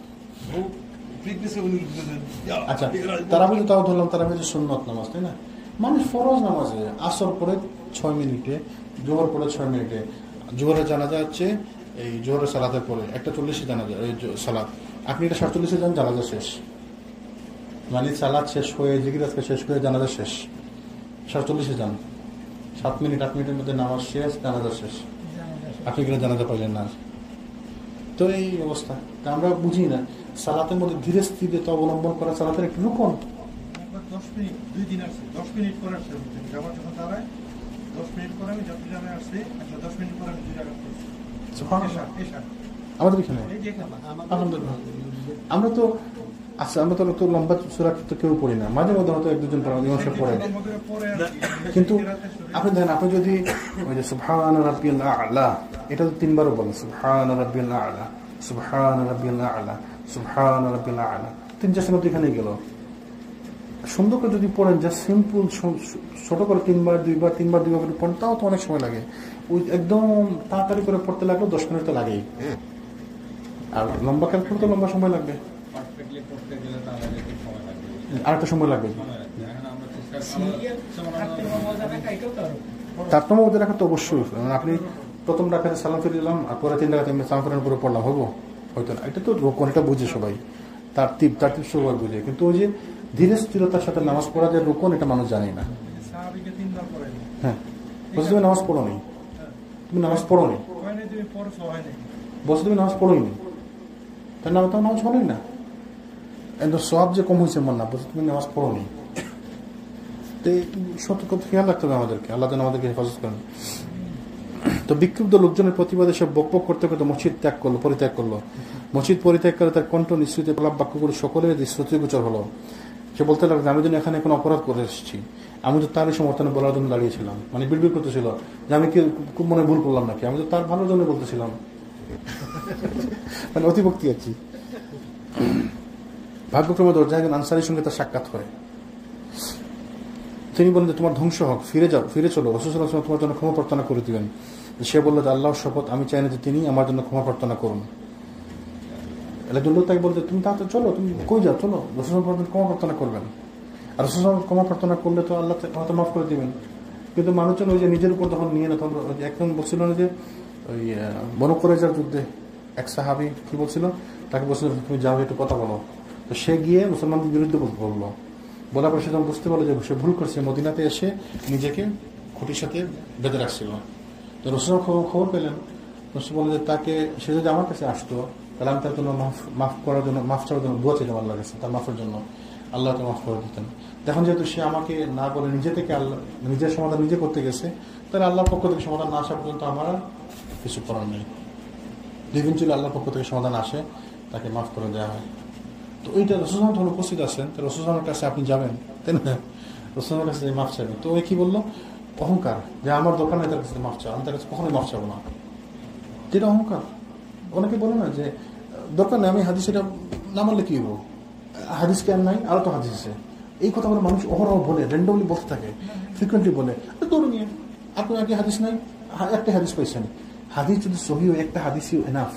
আচ্ছা তারাবি তো তাও ধরলাম, তারাবি হচ্ছে সুন্নত নামাজ, তাই না? মানুষ ফরজ নামাজে আসর পরে 6 মিনিটে, জোহর পরে 6 মিনিটে। জোহরের জানাজা হচ্ছে এই জোহরের সালাতের পরে 1:40 জানাজা সালাত। আপনি এটা 47 যান, জানাজা শেষ, মানে সালাত শেষ হয়ে জিকির আজকে শেষ করে জানাজা শেষ। 47 যান, 7 মিনিট 8 মিনিটের মধ্যে নামাজ শেষ, জানাজা শেষ। আপনি কিনা জানাজা পাইলেন না। তো এই অবস্থা, তা আমরা বুঝি না সালাতের মধ্যে ধীরে স্থিরে তো অবলম্বন করা সালাতের একটু রুকন। 10 মিনিট 2 দিন আসছে, 10 মিনিট পরে আসছে জামাত যখন দাঁড়ায়, 10 মিনিট পরে আমি যত জামে আসছি, 10 মিনিট পরে আমি 2 রাকাত পড়ছি। সুবহানাল্লাহ। আমাদের এখানে আলহামদুলিল্লাহ আমরা তো লম্বা সূরা তো কেউ পড়ি না, মাঝে মধ্যে হয়তো 1-2 জন পড়ে। কিন্তু আপনি দেখেন, আপনি যদি ওই যে সুবহান রাব্বিয়াল আ'লা, এটা তো 3 বারও বলেন, সুবহান রাব্বিয়াল আ'লা, সুবহান রাব্বিয়াল আ'লা, সুবহান রাব্বিয়াল আ'লা, 3-4 সেকেন্ড এখানেই গেল। সুন্দর করে যদি পড়েন, যা সিম্পল ছোট করে 3 বার 2 বার 3 বার 2 বার করে পড়েন, তাও তো অনেক সময় লাগে। ওই একদম তাড়াতাড়ি করে পড়তে লাগলো 10 মিনিট তো লাগেই। আর লম্বা খেলা করতে লম্বা সময় লাগবে, পারফেক্টলি করতে গেলে তাহলে একটু সময় লাগবে, আরেকটা সময় লাগবে। সময় লাগবে। এখন আমরা চেষ্টা সিরিয়াল থাকতে মজা রাখা এটাও তো আরো তারতম্য মধ্যে রাখা তো অবশ্যই। মানে আপনি প্রথম রাখাতে সালাম ফিরে দিলাম আর পরে 3 রাখাতে আমি সালাম ফিরানোর পরে পড়লাম, হবো? হয়তো না। এটা তো রোকনটা বুঝে সবাই, তারতিব সবাই বুঝে, কিন্তু ওই যে ধীরে স্থিরতার সাথে নামাজ পড়া যে রোকন, এটা মানুষ জানে না। সাহাবীকে 3 বার পড়াই হ্যাঁ, বলছে তুমি নামাজ পড়ো নি, তুমি নামাজ পড়ো নি, হয় নাই, তুমি পড়ছো হয় নাই। বলছে তুমি নামাজ পড়োই নি, তার নামে তো নামাজ পড়োই না, কিন্তু সব যে কম হয়েছে মন না, বলছে তুমি নামাজ পড়ো নি। তো এই সতর্ক খেয়াল রাখতে হবে আমাদেরকে, আল্লাহ যেন আমাদেরকে হেফাজত করেন। তো বিক্ষুব্ধ লোকজনের প্রতিবাদে সে বকবক করতে করতে মসজিদ পরিত্যাগ করলো। মসজিদ পরিত্যাগ করে তার কণ্ঠ নিঃসৃত প্রলাপ বাক্য করে সকলের শ্রুতিগোচর হলো। সে বলতে লাগলো, আমি যেন এখানে কোনো অপরাধ করে এসেছি, আমি তো তারই সমর্থনে বলার জন্য দাঁড়িয়েছিলাম। মানে বিড়বিড় করতেছিল যে আমি কি খুব মনে ভুল করলাম নাকি, আমি তো তার ভালোর জন্য বলতেছিলাম। মানে অতিভক্তি আর কি। ভাগ্যক্রমে দরজা একজন আনসারীর সঙ্গে তার সাক্ষাৎ হয়। তিনি বলেন যে তোমার ধ্বংস হোক, ফিরে চলো, রাসূল সাল্লাল্লাহু আলাইহি ওয়াসাল্লাম তোমার জন্য ক্ষমা প্রার্থনা করে দিবেন। সে বলল যে আল্লাহর শপথ, আমি চাই না যে তিনি আমার জন্য ক্ষমা প্রার্থনা করুন। একজন লোক তাকে বলতে, তুমি তাহলে চলো, তুমি কই যাও, চলো, রাসূল সাল্লাল্লাহু আলাইহি ওয়াসাল্লাম ক্ষমা প্রার্থনা করবেন। আর রাসূল সাল্লাল্লাহু আলাইহি ওয়াসাল্লাম ক্ষমা প্রার্থনা করলে তো আল্লাহ হয়তো মাফ করে দিবেন। কিন্তু মানুষজন ওই যে নিজের উপর তখন নিয়ে না, তখন একজন বলছিল না যে ওই বনু কুরাইজার যুদ্ধে এক সাহাবী কি বলছিল, তাকে বলছিল তুমি যাও একটু কথা বলো। তো সে গিয়ে মুসলমানদের বিরুদ্ধে বললো, বলার পর সে যখন বুঝতে পারলো যে সে ভুল করছে, মদিনাতে এসে নিজেকে খুঁটির সাথে বেঁধে রাখছিল। তো রাসূল খবর পেলেন, রাসূল বললেন যে তাকে, সে যদি আমার কাছে আসতো তাহলে আমি তার জন্য মাফ চাওয়ার জন্য দোয়া চাইতাম আল্লাহর কাছে, তার মাফের জন্য, আল্লাহ তো মাফ করে দিতেন। এখন যেহেতু সে আমাকে না বলে নিজে থেকে আল্লাহ নিজের সমাধান নিজে করতে গেছে, তাহলে আল্লাহর পক্ষ থেকে সমাধান না আসা পর্যন্ত আমার আর কিছু করার নেই। ইভেনচুয়ালি আল্লাহর পক্ষ থেকে সমাধান আসে, তাকে মাফ করে দেওয়া হয়। তো ওইটা রাসূল সাল্লাল্লাহু আলাইহি ওয়াসাল্লাম উপস্থিত আছেন, তো রাসূল সাল্লাল্লাহু আলাইহি ওয়াসাল্লামের কাছে আপনি যাবেন, তাই না? রাসূল সাল্লাল্লাহু আলাইহি ওয়াসাল্লাম মাফ চাইবেন। তো ওই কি বললো, অহংকার, যে আমার দোকানে তার কাছে মাফ চাও, আমি তার কাছে কখনোই মাফ চাবো না, যেটা অহংকার। অনেকে বলে না যে দরকার নেই, আমি হাদিস এটা না মানলে কি হবো, হাদিস কেন নাই, আরো তো হাদিস আছে। এই কথা বলে মানুষ অহরহ বলে, র্যান্ডমলি বলতে থাকে, ফ্রিকুয়েন্টলি বলে, ধরুন নিয়ে আপনার আগে হাদিস নাই, একটা হাদিস পাইছেন। হাদিস যদি সহিহ, একটা হাদিসই enough,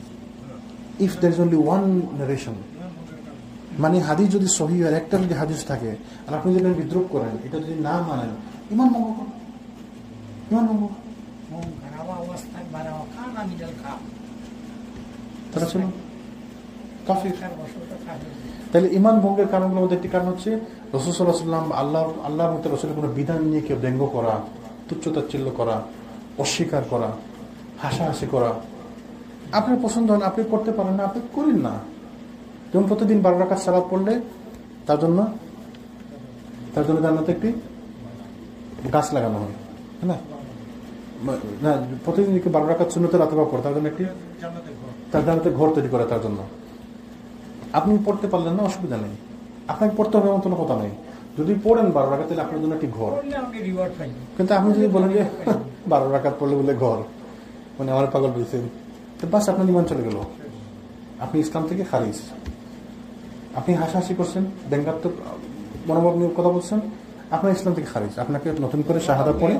if there is only one narration. মানে হাদিস যদি সহিহ আর একটা যদি হাদিস থাকে, আর আপনি যদি বিদ্রোহ করেন, এটা যদি না মানেন, ইমান ভঙ্গ করেন, ইমান ভঙ্গ। অহংকার আবার অবস্থায় বাড়াওয়া খান আমি জল খাও তারা ছিল কাফির। তার বছরটা খাবে তাহলে ইমান ভঙ্গের কারণগুলোর মধ্যে একটি কারণ হচ্ছে রাসূল সাল্লাল্লাহু আলাইহি ওয়াসাল্লাম আল্লাহর মধ্যে রাসূলের কোনো বিধান নিয়ে কেউ ব্যঙ্গ করা, তুচ্ছতাচ্ছিল্য করা, অস্বীকার করা, হাসাহাসি করা। আপনার পছন্দ হয় না, আপনি করতে পারেন না, আপনি করেন না। যেমন প্রতিদিন 12 রাকাত সালাত পড়লে তার জন্য জান্নাতে একটি গাছ লাগানো হয়, তাই না? প্রতিদিন 12 রাকাত সুন্নতের রাতবা পড়ে তার জন্য একটি জান্নাতে ঘর তৈরি করে তার জন্য। আপনি পড়তে পারলেন না, অসুবিধা নেই, আপনাকে পড়তে হবে এমন কোনো কথা নেই। যদি পড়েন 12 রাকাত, তাহলে আপনার জন্য একটি ঘর। রিওয়ার্ড পাই। কিন্তু আপনি যদি বলেন যে 12 রাকাত পড়লে বলে ঘর, মানে আমার পাগল বলছেন, তো বাস আপনার ইমান চলে গেল, আপনি ইসলাম থেকে খারিজ। আপনি হাসাহাসি করছেন, ব্যঙ্গাত্মক মনোভাব নিয়ে কথা বলছেন, আপনার ইসলাম থেকে খারিজ। আপনাকে নতুন করে শাহাদা পড়ে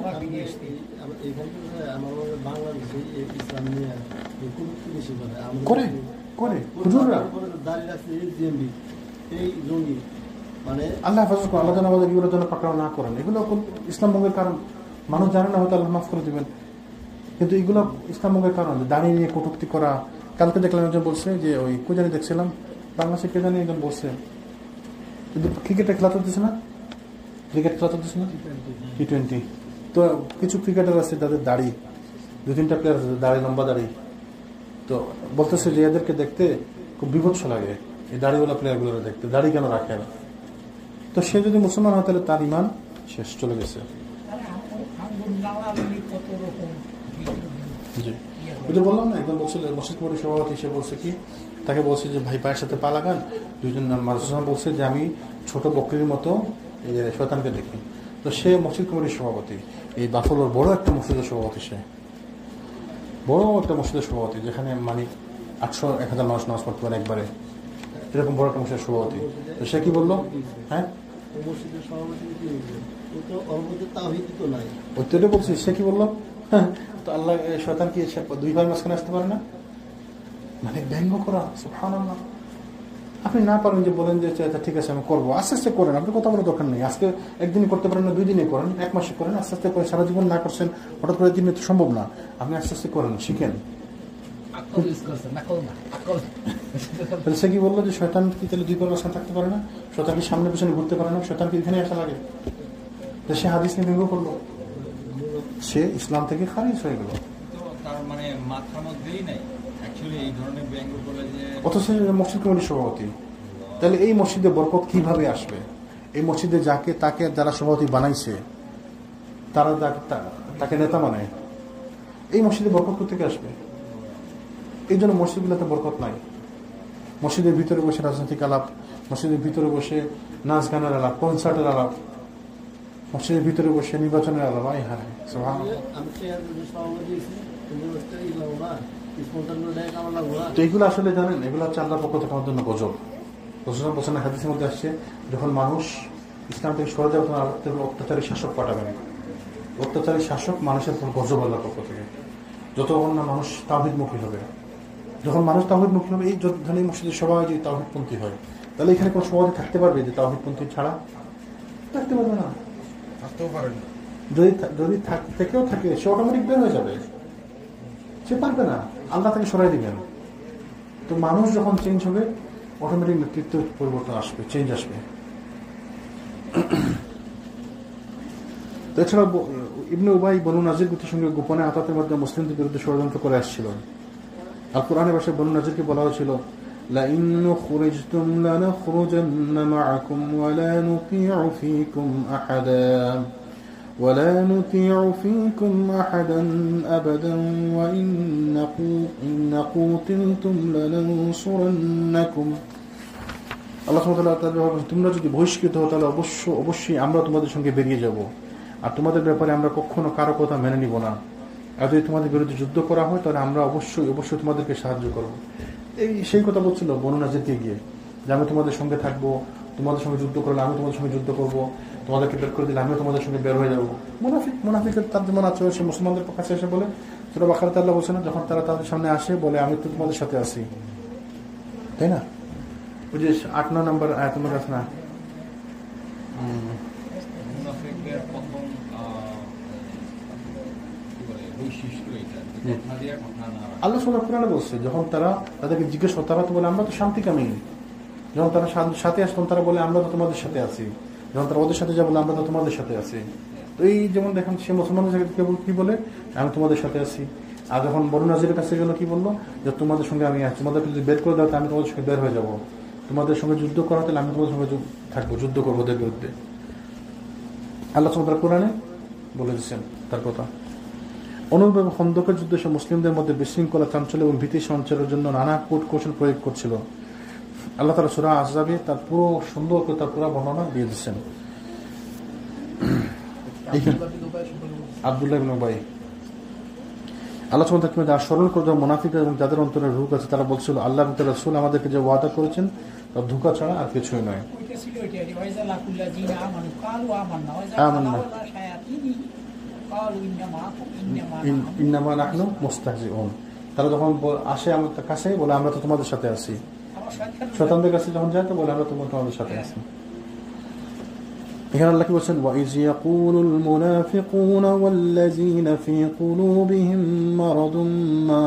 বাংলাদেশে ইসলাম নিয়ে বেশি করে হুজুররা দাঁড়িয়ে রাখছে এই জঙ্গি, মানে আল্লাহ হেফাজত করেন, আল্লাহ যেন আমাদের এগুলোর জন্য পাকড়াও না করেন। এগুলো ইসলাম ভঙ্গের কারণ, মানুষ জানে না, হয়তো আল্লাহ মাফ করে দিবেন, কিন্তু এগুলো ইসলাম ভঙ্গের কারণ। দাঁড়িয়ে নিয়ে কটূক্তি করা। কালকে দেখলাম একজন বলছে যে ওই কো জানি দেখছিলাম বাংলাদেশে কে জানি একজন বলছে, কিন্তু ক্রিকেটের খেলা চলতেছে না, T20। তো কিছু ক্রিকেটার আছে যাদের দাড়ি, 2-3টা প্লেয়ার আছে দাড়ি, লম্বা দাড়ি। তো বলতেছে যে এদেরকে দেখতে খুব বিভৎস লাগে, এই দাড়িওয়ালা প্লেয়ারগুলো দেখতে, দাড়ি কেন রাখে না? তো সে যদি মুসলমান হয় তাহলে তার ইমান শেষ, চলে গেছে। জি, ওই যে বললাম না, একদম বলছিল মসজিদ কমিটির সভাপতি, সে বলছে কি, তাকে বলছে যে ভাই পায়ের সাথে পা লাগান। দুইজন মানুষ বলছে যে আমি ছোট বকরির মতো এই শয়তানকে দেখি। তো সে মসজিদ কমিটির সভাপতি, এই বাফলোর বড় একটা মসজিদের সভাপতি, সে বড় একটা মসজিদের সভাপতি, যেখানে মানে 800-1000 মানুষ নামাজ পড়তে পারে একবারে, এরকম বড় একটা মসজিদের সভাপতি। তো সে কি বললো, হ্যাঁ মসজিদের সভাপতি তাওহীদ তো নাই, ওইটা বলছি। সে কি বললো, তো আল্লাহ শয়তান কি 2 ভাই মাঝখানে আসতে পারে না? মানে ব্যঙ্গ করা, সুবহানাল্লাহ। আপনি না পারেন যে বলেন যে আচ্ছা ঠিক আছে আমি করবো, আস্তে আস্তে করেন, আপনি কথা বলার দরকার নেই। আজকে একদিনই করতে পারেন না, 2 দিনে করেন, 1 মাসে করেন, আস্তে আস্তে করেন। সারা জীবন না করছেন, হঠাৎ করে দিনে তো সম্ভব না। আপনি আস্তে আস্তে করেন, শিখেন। তাহলে সে কি বললো যে শয়তান কি তাহলে 2 পর থাকতে পারে না? শয়তান কি সামনে পিছনে ঘুরতে পারে না? শয়তান কি এখানে আসা লাগে? তো সে হাদিস নিয়ে ব্যঙ্গ করলো, সে ইসলাম থেকে খারিজ হয়ে গেল। তো তার মানে মাথার মধ্যেই নাই অ্যাকচুয়ালি এই ধরনের ব্যঙ্গ করলে যে, অথচ মসজিদ কমিটির সভাপতি। তাহলে এই মসজিদে বরকত কিভাবে আসবে? এই মসজিদে তাকে যারা সভাপতি বানাইছে তারা তাকে নেতা বানায়, এই মসজিদে বরকত কোথেকে আসবে? এই জন্য মসজিদগুলোতে বরকত নাই। মসজিদের ভিতরে বসে রাজনৈতিক আলাপ, মসজিদের ভিতরে বসে নাচ গানের আলাপ, কনসার্টের আলাপ, মসজিদের ভিতরে বসে নির্বাচনের আলাপ। আই হায় সুবহানাল্লাহ। তো এইগুলো আসলে জানেন, এগুলো হচ্ছে আল্লাহর পক্ষ থেকে আমাদের জন্য গজব। রাসূলুল্লাহ বলেছেন, হাদিসের মধ্যে আসছে, যখন মানুষ ইসলাম থেকে সরে যাবে তখন আল্লাহ অত্যাচারী শাসক পাঠাবেন। অত্যাচারী শাসক মানুষের উপর গজব আল্লাহর পক্ষ থেকে। যতক্ষণ না মানুষ তাওহীদমুখী হবে, যখন মানুষ তাওহীদমুখী হবে, এই ধরনের মসজিদের সবাই যদি তাওহীদপন্থী হয়, তাহলে এখানে কোনো সভাপতি থাকতে পারবে যে তাওহীদপন্থী ছাড়া? থাকতে পারবে না, থাকতেও পারেন না। যদি থেকেও থাকে সে অটোমেটিক বের হয়ে যাবে, সে পারবে না, আল্লাহ তাকে সরাই দিবেন। তো মানুষ যখন চেঞ্জ হবে অটোমেটিক নেতৃত্ব পরিবর্তন আসবে, চেঞ্জ আসবে। এছাড়া ইবনে উবাই বনু নাজির গোত্রের সঙ্গে গোপনে আতাতের মধ্যে মুসলিমদের বিরুদ্ধে ষড়যন্ত্র করে আসছিল। আল কোরআনের ভাষায় বনু নাজিরকে বলা হয়েছিল, لئن خرجتم لنخرجن معكم ولا نطيع فيكم أحدا أبدا وإن قوتلتم لننصرنكم। আল্লাহ সুবহানাহু ওয়া তাআলা বলেন, তোমরা যদি বহিষ্কৃত হও তাহলে অবশ্যই আমরা তোমাদের সঙ্গে বেরিয়ে যাব, আর তোমাদের ব্যাপারে আমরা কখনো কারো কথা মেনে নিব না। আর যদি তোমাদের বিরুদ্ধে যুদ্ধ করা হয় তাহলে আমরা অবশ্যই তোমাদেরকে সাহায্য করব। সেই কথা বলছিল বনু নাজিরকে গিয়ে, যে আমি তোমাদের সঙ্গে থাকবো, তোমাদের সঙ্গে যুদ্ধ করলে আমি তোমাদের সঙ্গে যুদ্ধ করব, তোমাদেরকে বের করে দিলে আমিও তোমাদের সঙ্গে বের হয়ে যাবো। মুনাফিকের তার যেমন আছে, সে মুসলমানদের কাছে এসে বলে, সূরা বাকারাতে আল্লাহ বলছেন, যখন তারা তাদের সামনে আসে বলে আমি তো তোমাদের সাথে আছি, তাই না? ওই যে 8-9 নম্বর আয়াতের মধ্যে আছে না, মুনাফিকদের প্রথম কি বলে বৈশিষ্ট্য এটা, কথা দিয়ে কথা না রাখা। আল্লাহ সুবহানাহু ওয়া তাআলা বলছে, যখন তাদেরকে জিজ্ঞেস করে, তারা তো বলে আমরা তো শান্তিকামী। যখন তারা সাথে আসে তখন তারা বলে আমরা তো তোমাদের সাথে আছি। যখন তারা ওদের সাথে যা বলে আমরা তো তোমাদের সাথে আছি। তো এই যেমন দেখেন, সে মুসলমানদের সাথে কেবল কি বলে, আমি তোমাদের সাথে আছি। আর যখন বনু নাজিরের কাছে গেল কি বললো, যে তোমাদের সঙ্গে আমি আছি, তোমাদেরকে যদি বের করে দাও আমি তোমাদের সঙ্গে বের হয়ে যাবো, তোমাদের সঙ্গে যুদ্ধ করা তাহলে আমি তোমাদের সঙ্গে থাকবো, যুদ্ধ করবো ওদের বিরুদ্ধে। আল্লাহ সুবহানাহু ওয়া তাআলা কোরআনে বলে দিচ্ছেন তার কথা। অনুরূপভাবে খন্দকের যুদ্ধে সে মুসলিমদের মধ্যে বিশৃঙ্খলা, চাঞ্চল্য এবং ভীতি সঞ্চারের জন্য নানা কূট কৌশল প্রয়োগ করছিল। আল্লাহ তাআলা সূরা আহজাবে তার পুরো সুন্দর করে তার পুরো বর্ণনা দিয়ে দিচ্ছেন। আব্দুল্লাহ ইবনে উবাই, আল্লাহ সুবহানাহু ওয়া তাআলা স্মরণ করে দেওয়া মুনাফিক এবং যাদের অন্তরে রূপ আছে, তারা বলছিল আল্লাহ এবং তার রাসূল আমাদেরকে যে ওয়াদা করেছেন তা ধোঁকা ছাড়া আর কিছুই নয়। ইন্নামা নাহনু মুস্তাহজিউন। তারা যখন আসে আমাদের কাছে বলে আমরা তো তোমাদের সাথে আছি, শয়তানদের কাছে যখন যায় তো বলে আমরা তোমাদের সাথে আছি। এখানে আল্লাহ কি বলছেন, وَإِذْ يَقُولُ الْمُنَافِقُونَ وَالَّذِينَ فِي قُلُوبِهِم مَّرَضٌ مَّا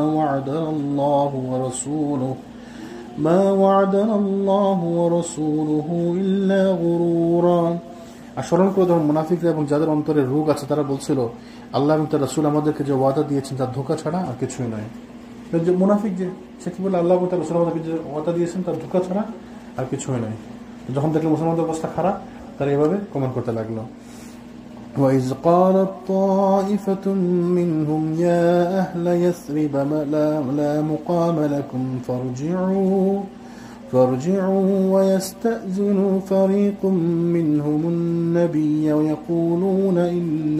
وَعَدَنَا اللَّهُ وَرَسُولُهُ إِلَّا غُرُورًا। আর স্মরণ করে যখন মুনাফিকরা এবং যাদের অন্তরে রোগ আছে তারা বলছিল আল্লাহ এবং তার রাসূল আমাদেরকে যে ওয়াদা দিয়েছেন তার ধোঁকা ছাড়া আর কিছুই নয়। যে মুনাফিক যে সে কি বলে, আল্লাহ এবং তার রাসূল আমাদেরকে যে ওয়াদা দিয়েছেন তার ধোঁকা ছাড়া আর কিছুই নয়। যখন দেখলো মুসলমানদের অবস্থা খারাপ, তারা এভাবে কমেন্ট করতে লাগলো। وَإِذْ قَالَتْ طَائِفَةٌ مِّنْهُمْ يَا أَهْلَ يَثْرِبَ لَا مُقَامَ لَكُمْ فارجعوا ويستأذن فريق منهم النبي ويقولون إن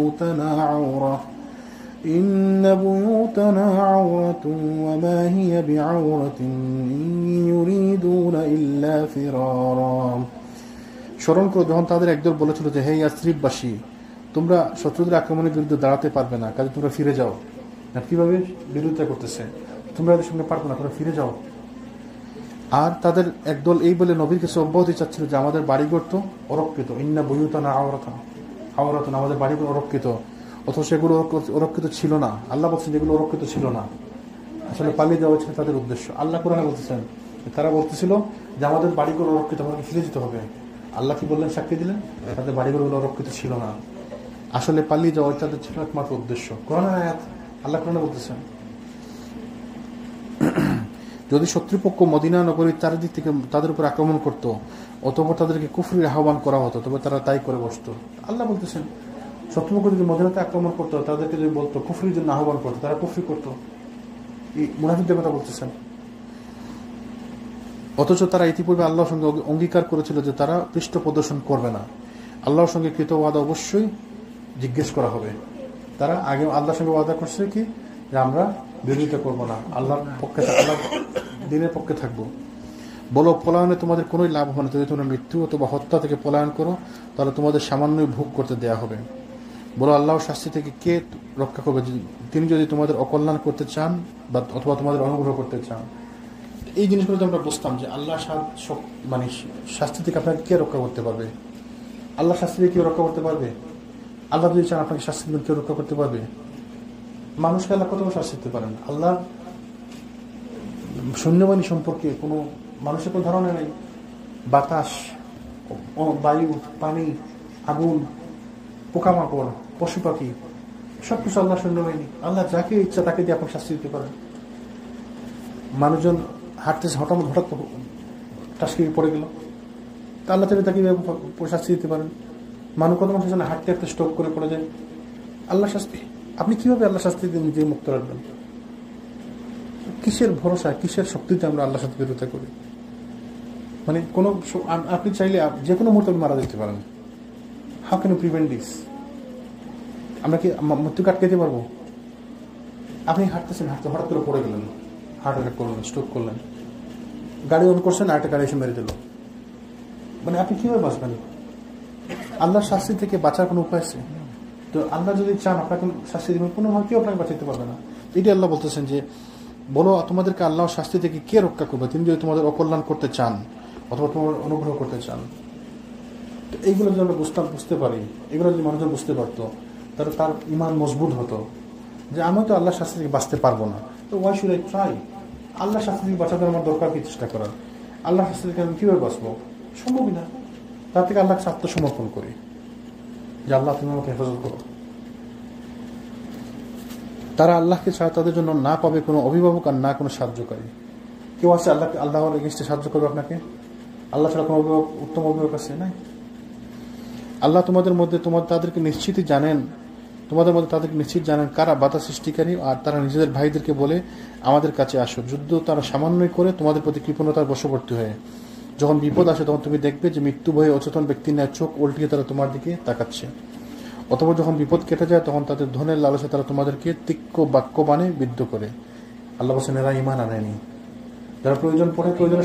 بيوتنا عورة وما هي بعورة إن يريدون إلا فرارا। স্মরণ করো যখন তাদের একদল বলেছিল যে হে ইয়াসরিববাসী, তোমরা শত্রুদের আক্রমণের বিরুদ্ধে দাঁড়াতে পারবে না, কাজে তোমরা ফিরে যাও। কিভাবে বিরোধিতা করতেছে, তোমরা এদের সঙ্গে পারবো না, তোমরা ফিরে যাও। আর তাদের একদল এই বলে নবীর কাছে অব্যাহতি চাচ্ছিল যে আমাদের বাড়িঘর তো অরক্ষিত, ইন্না বুয়ুতানা আওরাতান, আমাদের বাড়িঘর অরক্ষিত, অথচ সেগুলো অরক্ষিত ছিল না। আল্লাহ বলছেন যেগুলো অরক্ষিত ছিল না, আসলে পালিয়ে যাওয়া ছিল তাদের উদ্দেশ্য। আল্লাহ কোরআনে বলতেছেন, তারা বলতেছিল যে আমাদের বাড়িঘর অরক্ষিত, আমাকে ফিরে যেতে হবে। আল্লাহ কি বললেন, সাক্ষী দিলেন, তাদের বাড়িঘরগুলো অরক্ষিত ছিল না, আসলে পালিয়ে যাওয়া তাদের ছিল একমাত্র উদ্দেশ্য। কোরআনের আয়াত, আল্লাহ কোরআনে বলতেছেন যদি শত্রুপক্ষ মদিনা নগরীর চারিদিক থেকে তাদের উপর আক্রমণ করত, অতঃপর তাদেরকে কুফরির আহ্বান করা হতো, তবে তারা তাই করে বসত। আল্লাহ বলতেছেন শত্রুপক্ষ যদি মদিনাতে আক্রমণ করতো, তাদেরকে যদি বলতো কুফরির জন্য আহ্বান করতো, তারা কুফরি করতো। এই মুনাফিকদের কথা বলতেছেন। অথচ তারা ইতিপূর্বে আল্লাহর সঙ্গে অঙ্গীকার করেছিল যে তারা পৃষ্ঠ প্রদর্শন করবে না। আল্লাহর সঙ্গে কৃত ওয়াদা অবশ্যই জিজ্ঞেস করা হবে। তারা আগে আল্লাহর সঙ্গে ওয়াদা করছে কি, যে আমরা বিরোধিতা করবো না, আল্লাহর পক্ষে, আল্লাহ দিনের পক্ষে থাকবো। বলো পলায়নে তোমাদের কোনোই লাভ হবে না, যদি তোমরা মৃত্যু অথবা হত্যা থেকে পলায়ন করো তাহলে তোমাদের সামান্যই ভোগ করতে দেয়া হবে। বলো আল্লাহর শাস্তি থেকে কে রক্ষা করবে, তিনি যদি তোমাদের অকল্যাণ করতে চান বা অথবা তোমাদের অনুগ্রহ করতে চান। এই জিনিসগুলো আমরা বুঝতাম যে আল্লাহ মানে শাস্তি থেকে আপনাকে কে রক্ষা করতে পারবে, আল্লাহ শাস্তি থেকে কেউ রক্ষা করতে পারবে? আল্লাহ যদি চান আপনাকে শাস্তি থেকে কেউ রক্ষা করতে পারবে? মানুষকে আল্লাহ কত শাস্তি দিতে পারেন? আল্লাহ সৈন্যবাহিনী সম্পর্কে কোনো মানুষের কোনো ধারণা নেই। বাতাস, বায়ু, পানি, আগুন, পোকামাকড়, পশু পাখি, সবকিছু আল্লাহ সৈন্যবাহিনী। আল্লাহ যাকে ইচ্ছা তাকে দিয়ে আপনাকে শাস্তি দিতে পারেন। মানুষজন হাঁটতেছে, হঠাৎ টাস্কি পড়ে গেল, তা আল্লাহ চাইলে তাকে শাস্তি দিতে পারেন। মানুষ কত মানুষ হাঁটতে হাঁটতে স্ট্রোক করে পড়ে যায়, আল্লাহ শাস্তি। আপনি কিভাবে আল্লাহ শাস্তি দিয়ে নিজে মুক্ত রাখবেন? কিসের ভরসা, কিসের শক্তিতে আমরা আল্লাহর সাথে বিরোধিতা করি? মানে কোনো আপনি চাইলে যে কোনো মুহূর্তে মারা যেতে পারেন। How can you prevent this? আমরা কি মৃত্যুকে আটকাতে পারবো? আপনি হাঁটতেছেন, হঠাৎ করে পড়ে গেলেন, হার্ট অ্যাটাক করলেন, স্ট্রোক করলেন, গাড়ি অন করছেন, আরেকটা গাড়ি এসে মেরে দিল, মানে আপনি কিভাবে বাঁচবেন? আল্লাহর শাস্তি থেকে বাঁচার কোনো উপায় আছে? তো আল্লাহ যদি চান আপনাকে শাস্তি দেবেন, কোনোভাবে কেউ আপনাকে বাঁচাতে পারবে না। এটি আল্লাহ বলতেছেন যে বলো তোমাদেরকে আল্লাহর শাস্তি থেকে কে রক্ষা করবে, তিনি যদি তোমাদের অকল্যাণ করতে চান অথবা তোমার অনুগ্রহ করতে চান। তো এইগুলো যদি আমরা বুঝতে পারি, এগুলো যদি মানুষজন বুঝতে পারতো, তাহলে তার ইমান মজবুত হতো যে আমি তো আল্লাহর শাস্তি থেকে বাঁচতে পারবো না, তো ওয়াই শুড আই ট্রাই? আল্লাহর শাস্তি থেকে বাঁচাতে আমার দরকার কি চেষ্টা করার? আল্লাহর শাস্তি থেকে আমি কীভাবে বাঁচবো? সম্ভবই না। তার থেকে আল্লাহকে আত্মসমর্পণ করি যে আল্লাহ তুমি আমাকে হেফাজত করো। তারা আল্লাহকে ছাড়া তাদের জন্য না পাবে কোনো অভিভাবক আর না কোনো সাহায্যকারী। কেউ আছে আল্লাহর এগেইনস্টে সাহায্য করবে আপনাকে? আল্লাহ ছাড়া কোনো অভিভাবক, উত্তম অভিভাবক আছে? নাই। আল্লাহ তোমাদের মধ্যে তাদেরকে নিশ্চিতই জানেন, তোমাদের মধ্যে তাদেরকে নিশ্চিত জানেন কারা বাধা সৃষ্টিকারী, আর তারা নিজেদের ভাইদেরকে বলে আমাদের কাছে আসো। যুদ্ধ তারা সামান্যই করে তোমাদের প্রতি কৃপণতার বশবর্তী হয়ে যখন বিপদ আসে তখন তুমি দেখবে যে মৃত্যু ভয়ে অচেতন ব্যক্তির ন্যায় চোখ উল্টিয়ে তারা তোমার দিকে তাকাচ্ছে। অথবা যখন বিপদ কেটে যায় তখন তাদের ধনের লালসে তারা তোমাদেরকে তিক্ত বাক্য বানে বিদ্ধ করে। আল্লাহ বলছেন এরা ঈমান আনেনি। যারা প্রয়োজন পড়ে, প্রয়োজনের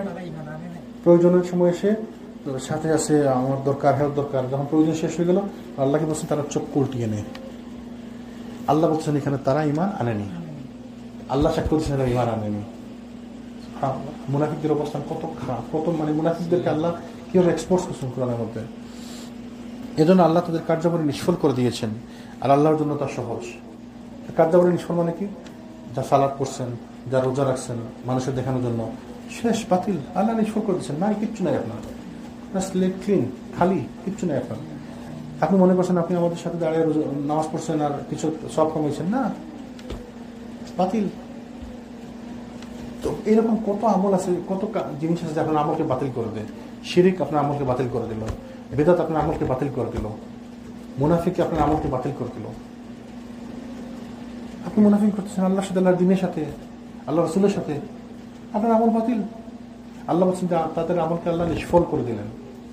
সময় এসে সাথে আসে আমার দরকার, হেল্প দরকার, যখন প্রয়োজন শেষ হয়ে গেল আল্লাহকে বলছেন তারা চোখ উল্টিয়ে নেয়। আল্লাহ বলছেন এখানে তারা ঈমান আনেনি। আল্লাহ সাক্ষ্য দিচ্ছেন এরা ঈমান আনেনি। মুনাফিকদের অবস্থান কত খারাপ, কত মানে মুনাফিকদেরকে আল্লাহ কিভাবে এক্সপোজ করছেন কোরআনের মধ্যে। এজন্য আল্লাহ তাদের কার্যাবলী নিষ্ফল করে দিয়েছেন, আর আল্লাহর জন্য তা সহজ। কার্যাবলী নিষ্ফল মানে কি? যা সালাত করছেন, যা রোজা রাখছেন মানুষের দেখানোর জন্য, শেষ, বাতিল, আল্লাহ নিষ্ফল করে দিচ্ছেন। নাই, কিচ্ছু নাই আপনার, স্লেট ক্লিন, খালি, কিচ্ছু নাই আপনার। আপনি মনে করছেন আপনি আমাদের সাথে দাঁড়িয়ে নামাজ পড়ছেন আর কিছু সব কমিয়েছেন, না, বাতিল। তো এরকম কত আমল আছে, কত জিনিস আছে যে আপনার আমলকে বাতিল করে দেয়। শিরিক আপনার আমলকে বাতিল করে দিল, বেদাত আপনার আমলকে বাতিল করে দিল, মুনাফিক আপনার আমলকে বাতিল করে দিল। আপনি মুনাফিক করতেছেন আল্লাহর সাথে, আল্লাহর দ্বীনের সাথে, আল্লাহ রাসূলের সাথে, আপনার আমল বাতিল। আল্লাহ বলছেন যে তাদের আমলকে আল্লাহ নিষ্ফল করে দিলেন।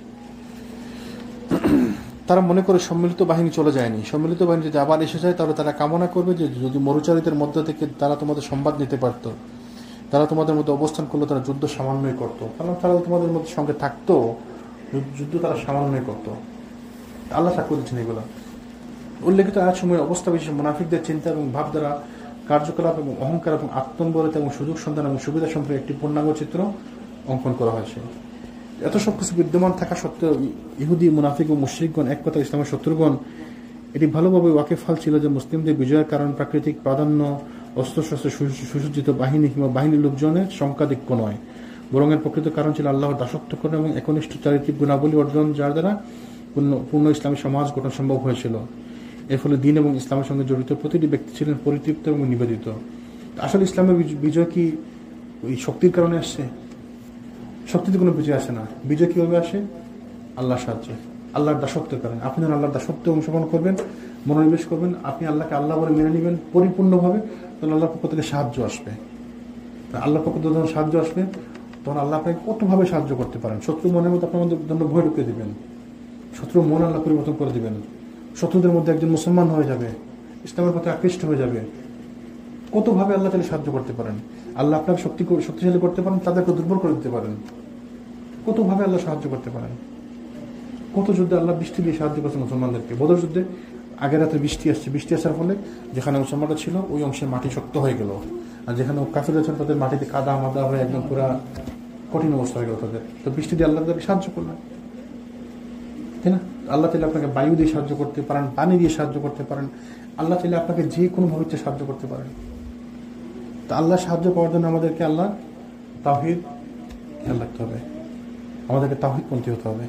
তারা মনে করে সম্মিলিত বাহিনী চলে যায়নি, সম্মিলিত বাহিনী যদি আবার এসে যায় তাহলে তারা কামনা করবে যে যদি মরুচারীদের মধ্য থেকে তারা তোমাদের সংবাদ নিতে পারত, তারা তোমাদের মধ্যে অবস্থান করলো, তারা যুদ্ধ সামান্যই করতো। কারণ তারা তোমাদের মধ্যে সঙ্গে থাকতো, যুদ্ধ তারা সামান্যই করতো। আল্লাহ সাক্ষ্য দিচ্ছেন এগুলো। উল্লেখিত আয়াত সময়ের অবস্থা বিশেষ মুনাফিকদের চিন্তা এবং ভাব দ্বারা কার্যকলাপ এবং অহংকার এবং আত্মম্বরতা এবং সুযোগ সন্ধান এবং সুবিধা সম্পর্কে একটি পূর্ণাঙ্গ চিত্র অঙ্কন করা হয়েছে। এত সব কিছু বিদ্যমান থাকা সত্ত্বেও ইহুদি, মুনাফিক ও মুশরিকগণ, এক কথা ইসলামের শত্রুগণ, এটি ভালোভাবে ওয়াকিফাল ছিল যে মুসলিমদের বিজয়ের কারণ প্রাকৃতিক প্রাধান্য, অস্ত্রশস্ত্র সুসজ্জিত বাহিনী কিংবা বাহিনীর লোকজনের সংখ্যাধিক্য নয়, বরং এর প্রকৃত কারণ ছিল আল্লাহর দাসত্ব করা এবং একনিষ্ঠ চারিত্রিক গুণাবলী অর্জন, যার দ্বারা পূর্ণ ইসলামী সমাজ গঠন সম্ভব হয়েছিল। এর ফলে দিন এবং ইসলামের সঙ্গে জড়িত প্রতিটি ব্যক্তি ছিলেন পরিতৃপ্ত এবং নিবেদিত। আসলে ইসলামের বিজয় কি ওই শক্তির কারণে আসছে? শক্তিতে কোনো বিজয় আসে না। বিজয় কিভাবে আসে? আল্লাহর সাহায্যে, আল্লাহর দাসত্বের কারণে। আপনি যখন আল্লাহর দাসত্বে অংশগ্রহণ করবেন, মনোনিবেশ করবেন, আপনি আল্লাহকে আল্লাহ বলে মেনে নেবেন পরিপূর্ণভাবে, তখন আল্লাহর পক্ষ থেকে সাহায্য আসবে। আল্লাহর পক্ষ থেকে যখন সাহায্য আসবে, তখন আল্লাহ আপনাকে কতভাবে সাহায্য করতে পারেন। শত্রু মনের মধ্যে আপনার মধ্যে জন্য ভয় ঢুকিয়ে দিবেন, শত্রু মন আল্লাহ পরিবর্তন করে দিবেন, শত্রুদের মধ্যে একজন মুসলমান হয়ে যাবে, ইসলামের পথে আকৃষ্ট হয়ে যাবে। কতভাবে আল্লাহ তাহলে সাহায্য করতে পারেন। আল্লাহ আপনাকে শক্তিশালী করতে পারেন, তাদেরকে দুর্বল করে দিতে পারেন। কতভাবে আল্লাহ সাহায্য করতে পারেন। কত যুদ্ধে আল্লাহ বৃষ্টি দিয়ে সাহায্য করছে মুসলমানদেরকে। বদর যুদ্ধে আগের রাতে বৃষ্টি আসছে, বৃষ্টি আসার ফলে যেখানে মুসলমানরা ছিল ওই অংশে মাটি শক্ত হয়ে গেল, আর যেখানে কাফিররা ছিল তাদের মাটিতে কাদা মাদা হয়ে একদম পুরা কঠিন অবস্থা হয়ে গেল তাদের। তো বৃষ্টি দিয়ে আল্লাহ তাদেরকে সাহায্য করলেন, তাই না? আল্লাহ চাইলে আপনাকে বায়ু দিয়ে সাহায্য করতে পারেন, পানি দিয়ে সাহায্য করতে পারেন, আল্লাহ চাইলে আপনাকে যে কোনো ভাবে সাহায্য করতে পারেন। তা আল্লাহ সাহায্য পাওয়ার জন্য আমাদেরকে আল্লাহ তাওহীদ খেয়াল রাখতে হবে, আমাদেরকে তাওহীদপন্থী হতে হবে।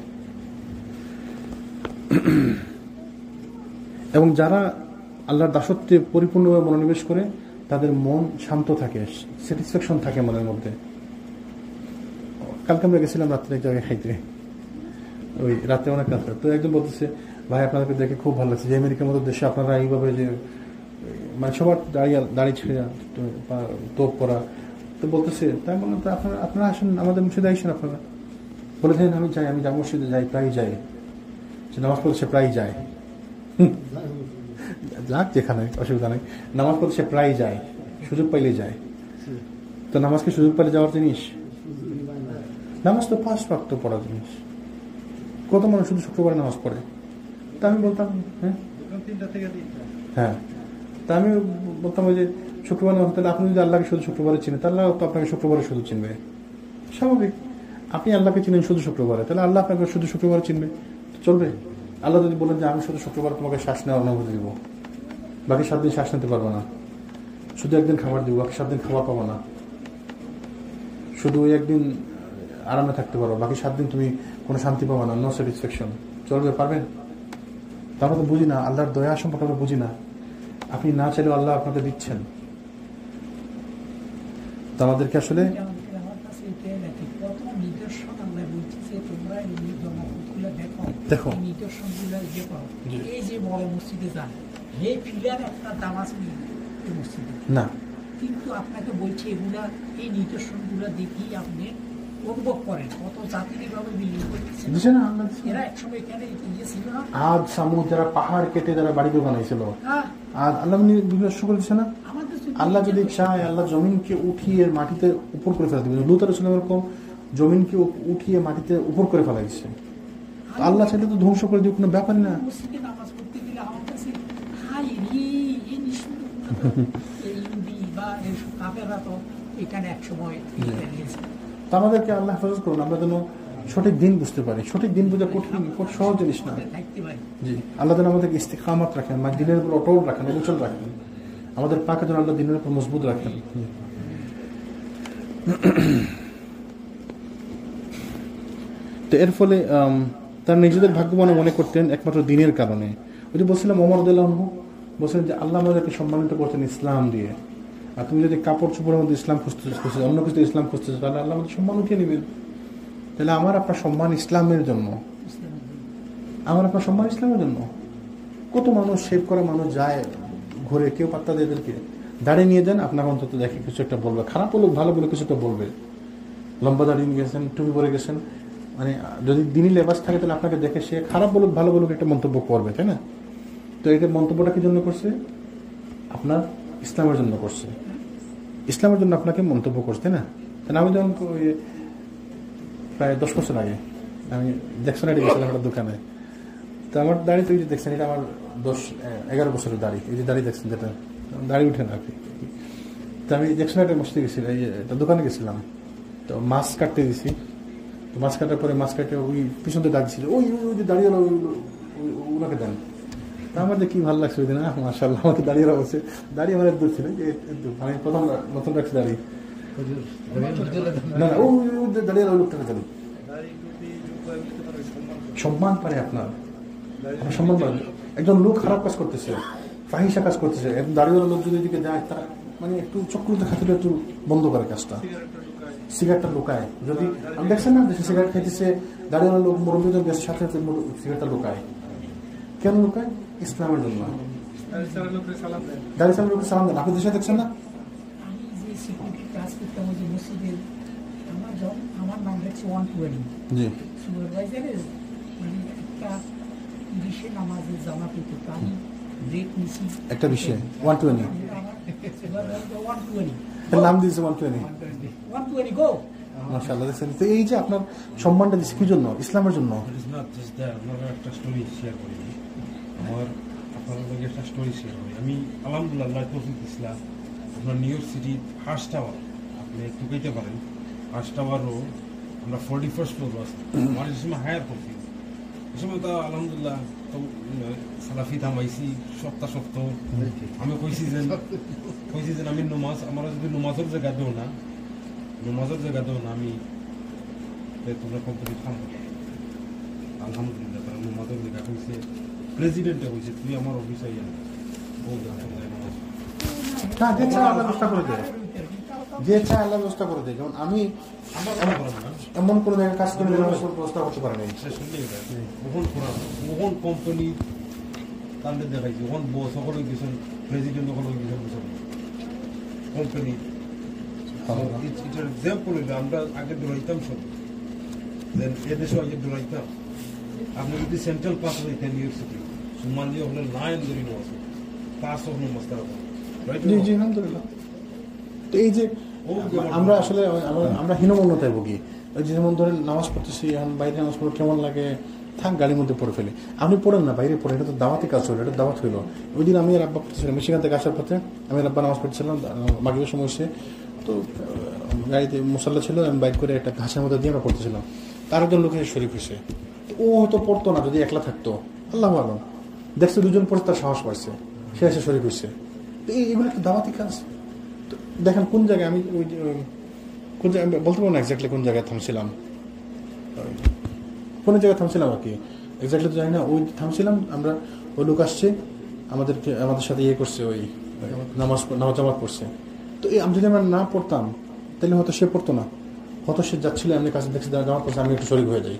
এবং যারা আল্লাহর দাসত্বে পরিপূর্ণভাবে মনোনিবেশ করে, তাদের মন শান্ত থাকে, স্যাটিসফ্যাকশন থাকে মনের মধ্যে। কালকে আমরা গেছিলাম রাত্রে এক জায়গায় খাইতে, ওই রাতে অনেক রাত্রে। তো একজন বলতেছে, ভাই আপনাদেরকে দেখে খুব ভালো লাগছে যে আমেরিকার মতো দেশে আপনারা এইভাবে যে মানে সবার দাড়ি ছেড়ে তোপ করা। তো বলতেছে, তাই বললাম তো আপনারা আসেন আমাদের মসজিদে আসেন। আপনারা বলেছেন আমি যাই, আমি জামা মসজিদে যাই, প্রায় যাই, নামাজ পড়তে সে প্রায় যায়, যাক যেখানে অসুবিধা নেই, নামাজ পড়তে সে প্রায় যায়, সুযোগ পাইলে যায়। তো নামাজকে সুযোগ পাইলে যাওয়ার জিনিস? নামাজ তো 5 ওয়াক্ত পড়ার জিনিস। কত মানুষ শুধু শুক্রবারে নামাজ পড়ে। তা আমি বলতাম হ্যাঁ, তা আমি বলতাম ওই যে শুক্রবার নামাজ, তাহলে আপনি যদি আল্লাহকে শুধু শুক্রবারে চিনেন, তাহলে তো আপনাকে শুক্রবারে শুধু চিনবে। স্বাভাবিক, আপনি আল্লাহকে চিনেন শুধু শুক্রবারে, তাহলে আল্লাহ আপনাকে শুধু শুক্রবারে চিনবে, চলবে। আল্লাহ যদি বলেন যে আমি শুধু শুক্রবার তোমাকে শ্বাস নেওয়ার অনুমতি দিব, বাকি 7 দিন শ্বাস নিতে পারবো না, শুধু একদিন খাবার দিব, বাকি 7 দিন খাবার পাবো না, শুধু ওই একদিন আরামে থাকতে পারো, বাকি 7 দিন তুমি কোনো শান্তি পাবো না, নো স্যাটিসফ্যাকশন, চলবে? পারবেন? তা আমরা তো বুঝি না, আল্লাহর দয়া সম্পর্কে আমরা বুঝি না। আপনি না চাইলেও আল্লাহ আপনাকে দিচ্ছেন। তো আমাদেরকে আসলে দেখো এই যে বড় মসজিদে যান, এই ফিলার একটা দাম আছে মসজিদে না, কিন্তু আপনাকে বলছি এগুলা এই নিদর্শনগুলা দেখেই আপনি অনুভব করেন কত জাতির এভাবে বিলীন করতেছে। এরা একসময় এখানে ছিল না, আজ সামুদ যারা পাহাড় কেটে যারা বাড়ি বানাইছিল, আজ আল্লাহ বিনষ্ট করে দিচ্ছে না। আল্লাহ যদি চায়, আল্লাহ জমিনকে উঠিয়ে মাটিতে উপর করে ফেলা দিবে। লূত আলাইহিস সালাম এরকম জমিনকে উঠিয়ে মাটিতে উপর করে ফেলা দিচ্ছে। আল্লাহ চাইলে তো ধ্বংস করে দিয়ে কোনো ব্যাপার না। মসজিদে নামাজ পড়তে গেলে আমার কাছে হাই কাফেররা তো এখানে একসময় নিয়েছে। আমাদেরকে আল্লাহ হেফাজত করুন, আমরা যেন সঠিক দিন বুঝতে পারি। সঠিক দিন বুঝা কঠিন সহজ জিনিস না। জি, আল্লাহ যেন আমাদেরকে ইস্তিকামাত রাখেন, মানে দিনের উপর অটল রাখেন, অচল রাখেন। আমাদের পাকে যেন আল্লাহ দিনের উপর মজবুত রাখেন। তো এর ফলে তার নিজেদের ভাগ্যবান মনে করতেন একমাত্র দিনের কারণে। ওই যে বলছিলাম ওমর রাদিয়াল্লাহু আনহু বলছেন যে আল্লাহ আমাদেরকে সম্মানিত করতেন ইসলাম দিয়ে। আর তুমি যদি কাপড় চোপড়ের মধ্যে ইসলাম খুঁজতেছো, অন্য কিছু ইসলাম খুঁজতেছো, তাহলে আল্লাহ আমাদের সম্মান উঠিয়ে নেবেন। তাহলে আমার আপনার সম্মান ইসলামের জন্য, আমার আপনার সম্মান ইসলামের জন্য। কত মানুষ শেভ করা মানুষ যায় ঘুরে, কেউ পাত্তা দিয়ে এদেরকে দাঁড়িয়ে নিয়ে যান, আপনার অন্তত দেখে কিছু একটা বলবে, খারাপ বলুক ভালো বলে কিছু একটা বলবে। লম্বা দাঁড়িয়ে গেছেন, টুপি পরে গেছেন, মানে যদি দিনই লেবাস থাকে তাহলে আপনাকে দেখে সে খারাপ বলুক ভালো বলুক একটা মন্তব্য করবে, তাই না? তো এটা মন্তব্যটা কি জন্য করছে? আপনার ইসলামের জন্য করছে, ইসলামের জন্য আপনাকে মন্তব্য করছে, তাই না? তাহলে আমি যখন প্রায় 10 বছর আগে আমি জ্যাকসনাইটে গেছিলাম একটা দোকানে, তো আমার দাড়ি তো এই যে দেখছেন, এটা আমার 10-11 বছরের দাড়ি। এই যে দাড়ি দেখছেন, যেটা দাড়ি উঠে না আর কি, তো আমি দেখছিলাম একটা মসজিদে গেছিলাম, এই একটা দোকানে গেছিলাম, তো মাছ কাটতে দিছি, তো মাছ কাটার পরে মাছ কাটে ওই পিছন থেকে ডাকছিল, ওই ওই যে দাঁড়িয়ে ওনাকে দেন। তা আমাদের কি ভালো লাগছে ওই দিন, মাশাআল্লাহ, আমাকে দাঁড়িয়ে বলছে, দাঁড়িয়ে আমার দূর ছিল, আমি প্রথম নতুন রাখছি দাঁড়িয়ে, না না ওই দাঁড়িয়ে ওই লোকটাকে দেন, সম্মান পারে আপনার সম্মান পারে। একজন লোক খারাপ কাজ করতেছে, ফাহিসা কাজ করতেছে, একদম দাঁড়িয়েওয়ালা লোক যদি এদিকে যায়, তারা মানে একটু চক্রতে খাতিরে একটু বন্ধ করে কাজটা, সিগারেটটা লুকায়। যদি আমি দেখছেন না দেশে সিগারেট খাইতেছে, দাঁড়িয়েওয়ালা লোক মুরব্বীদের দেশের সাথে সিগারেটটা লুকায়, কেন লুকায়? ইসলামের জন্য। দাঁড়িয়ে লোককে সালাম দেন, আপনি দেশে দেখছেন না? আমি যে সিকিউরিটি কাজ করতাম ওই যে মসজিদে, আমার নাম হচ্ছে 120 জি, সুপারভাইজারের, মানে একটা 30 নামাজে জামা পেতে আমি ব্রেক নিছি একটা বিষয় 120 120 এর নাম দিয়েছে 120। 120 গো। মাশাআল্লাহ, দেখছেন? তো এই যে আপনার সম্মানটা দিচ্ছে কি জন্য? ইসলামের জন্য। It is not just that. আপনারা একটা স্টোরি শেয়ার করি, আপনার লগে একটা স্টোরি শেয়ার করি। আমি আলহামদুলিল্লাহ তৌফিক ইসলাম আপনার New York City first tower, আপনি একটু কইতে পারেন, ফার্স্ট টাওয়ারও আমরা 41st ফ্লোর আছে, আমার যে সময় হায়ার করছি এই সময় তো আলহামদুলিল্লাহ তো সালাফি থামাইছি সপ্তাহ আমি কইছি যে আমি নমাজ, আমার যদি নমাজের জায়গা দেও না আমি তোমরা কোম্পানি থামবো। আলহামদুলিল্লাহ তারা নমাজের জায়গা কইছে, প্রেসিডেন্টে কইছে তুই আমার অফিসে ইয়া হ্যাঁ, যে চায় আল্লাহ ব্যবস্থা করে দেয়, যে চায় আল্লাহ ব্যবস্থা করে দেয়। যেমন আমি এমন কোনো জায়গায় কাজ করে ব্যবস্থা করতে পারি নাই। ওখান কোম্পানি তাদের দেখাইছে, ওখান বস সকলে গেছেন, প্রেসিডেন্ট সকলে গেছেন কোম্পানি। এটার এক্সাম্পল হইলে আমরা আগে দৌড়াইতাম সব, দেন এদেশেও আগে দৌড়াইতাম। আপনি যদি সেন্ট্রাল পাস হইতেন নিউ ইয়র্ক সিটি, সুমান দিয়ে হলে লাইন ধরে নেওয়া পাস অফ নমাজ তারা। জি জি, আলহামদুলিল্লাহ। তো এই যে আমরা আসলে আমরা হীনমন্যতায় ভুগি। ওই যে যেমন ধরেন নামাজ পড়তেছি, এখন বাইরে নামাজ পড়ে কেমন লাগে, থাক গাড়ির মধ্যে পড়ে ফেলি। আপনি পড়েন না, বাইরে পড়েন, এটা তো দাওয়াতি কাজ হলো, এটা দাওয়াত হইলো। ওই দিন আমি আর আব্বা পড়তেছিলাম মিশিগান থেকে আসার পথে, আমি আর আব্বা নামাজ পড়তেছিলাম, মাগরিবের সময় এসে, তো গাড়িতে মুসাল্লা ছিল, আমি বাইক করে একটা ঘাসের মধ্যে দিয়ে আমরা পড়তেছিলাম। তার একজন লোক এসে শরীফ হয়েছে, ও হয়তো পড়তো না যদি একলা থাকতো, আল্লাহ আলম, দেখছে দুজন পড়ে তার সাহস পাইছে, সে এসে শরীফ হয়েছে। তো এগুলো একটা দাওয়াতি কাজ। তো দেখেন কোন জায়গায় আমি ওই কোন জায়গায় বলতে পারবো না এক্স্যাক্টলি কোন জায়গায় থামছিলাম, কোন জায়গায় থামছিলাম আর কি এক্স্যাক্টলি তো জানি না। ওই থামছিলাম আমরা, ওই লোক আসছে আমাদের সাথে ইয়ে করছে, ওই নামাজ জামাত পড়ছে। তো আমি যদি আমরা না পড়তাম তাহলে হয়তো সে পড়তো না, হয়তো সে যাচ্ছিল, আমি কাছে দেখছি জামাত পড়ছে, আমি একটু শরীক হয়ে যাই।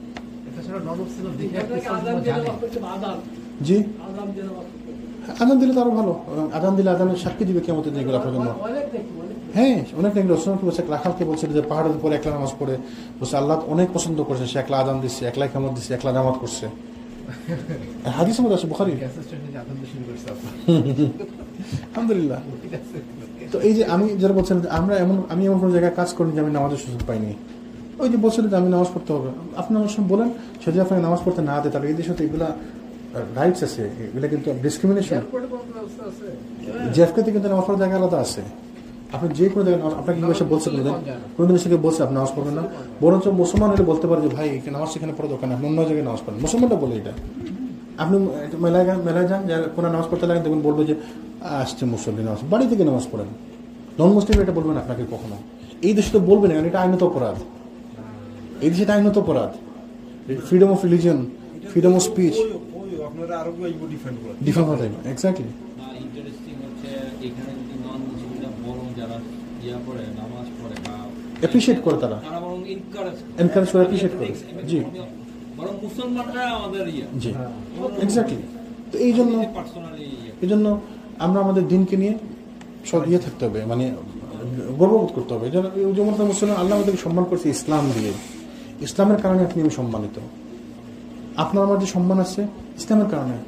জি, আজান দিলে তো আরো ভালো, আজান দিলে আজানের সাক্ষী দিবে কেমতের দিনগুলো আপনার জন্য। হ্যাঁ, অনেক নাকি রসুলকে বলছে, রাখালকে বলছে যে পাহাড়ের উপরে একলা নামাজ পড়ে বলছে আল্লাহ অনেক পছন্দ করছে, সে একলা আজান দিচ্ছে, একলাই কেমত দিচ্ছে, একলা জামাত করছে। হাদিসের মধ্যে আছে বুখারী। আলহামদুলিল্লাহ। তো এই যে আমি যারা বলছেন আমি এমন কোনো জায়গায় কাজ করিনি যে আমি নামাজের সুযোগ পাইনি। ওই যে বলছিলেন যে আমি নামাজ পড়তে হবে, আপনি আমার সঙ্গে বলেন সে যদি আপনাকে নামাজ পড়তে না দেয়, তাহলে এই দেশে তো এগুলা রাইটস আছে, এগুলা কিন্তু ডিসক্রিমিনেশন। জেএফকে কিন্তু নামাজ পড়ার জায়গা আলাদা আছে। আপনি যে কোনো জায়গায় আপনাকে কি বলছে কোনোদিন সেখানে বলছে আপনি নামাজ পড়বেন না, বরঞ্চ মুসলমান হলে বলতে পারে যে ভাই নামাজ সেখানে পড়া দরকার, আপনি অন্য জায়গায় নামাজ পড়েন। মুসলমানটা বলে এটা। আপনি মেলায় যান, যারা কোনো নামাজ পড়তে লাগেন দেখবেন বলবে যে আসছে মুসল্লি নামাজ, বাড়ি থেকে নামাজ পড়েন। নন মুসলিম এটা বলবেন আপনাকে কখনো, এই দেশে তো বলবেন, কারণ এটা আইনত অপরাধ, এই দেশে এটা আইনত অপরাধ। Freedom of religion, freedom of speech আপনারা আরো ডিফেন্ড হতে হবে। এক্স্যাক্টলি। ইন্টারেস্টিং হচ্ছে এখানে যদি নন মুসলিমরা বরং যারা ইয়া পড়ে নামাজ পড়ে বা অ্যাপ্রিশিয়েট করে, তারা বরং এনকারেজ করে, অ্যাপ্রিশিয়েট করে। জি, বরং মুসলমানরা আমাদের ইয়া, জি, এক্স্যাক্টলি। তো এই জন্য আমরা আমাদের দিনকে নিয়ে সব ইয়ে থাকতে হবে, মানে গর্ববোধ করতে হবে। যেমন মুসলমান আল্লাহ আমাদেরকে সম্মান করছে ইসলাম দিয়ে, ইসলামের কারণে আপনি আমি সম্মানিত। আপনার আমার যে সম্মান আছে ইসলামের কারণে।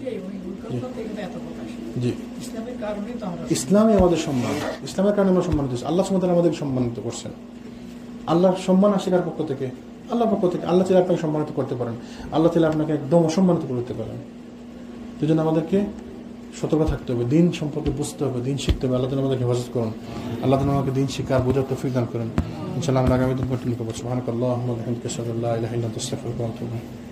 জি, ইসলামই আমাদের সম্মান, ইসলামের কারণে আমরা সম্মানিত। আল্লাহ সুবহানাহু ওয়া তাআলা আমাদেরকে সম্মানিত করছেন। আল্লাহর সম্মান আসে কার পক্ষ থেকে? আল্লাহর পক্ষ থেকে। আল্লাহ চাইলে আপনাকে সম্মানিত করতে পারেন, আল্লাহ চাইলে আপনাকে একদম অসম্মানিত করতে পারেন। সেই জন্য আমাদেরকে সতর্ক থাকতে হবে, দিন সম্পর্কে বুঝতে হবে, দিন শিখতে হবে। আল্লাহ তাআলা আমাদের হেফাজত করুন, আল্লাহ তাআলা আমাকে দিন শিক্ষার বোঝার তৌফিক দান করেন। ইনশাআল্লাহ আমরা আগামী দিন কন্টিনিউ করবো। সুবহানাকাল্লাহুম্মা ওয়া বিহামদিকা আশহাদু আল্লা ইলাহা ইল্লা আনতা আস্তাগফিরুকা ওয়া আতুবু ইলাইক।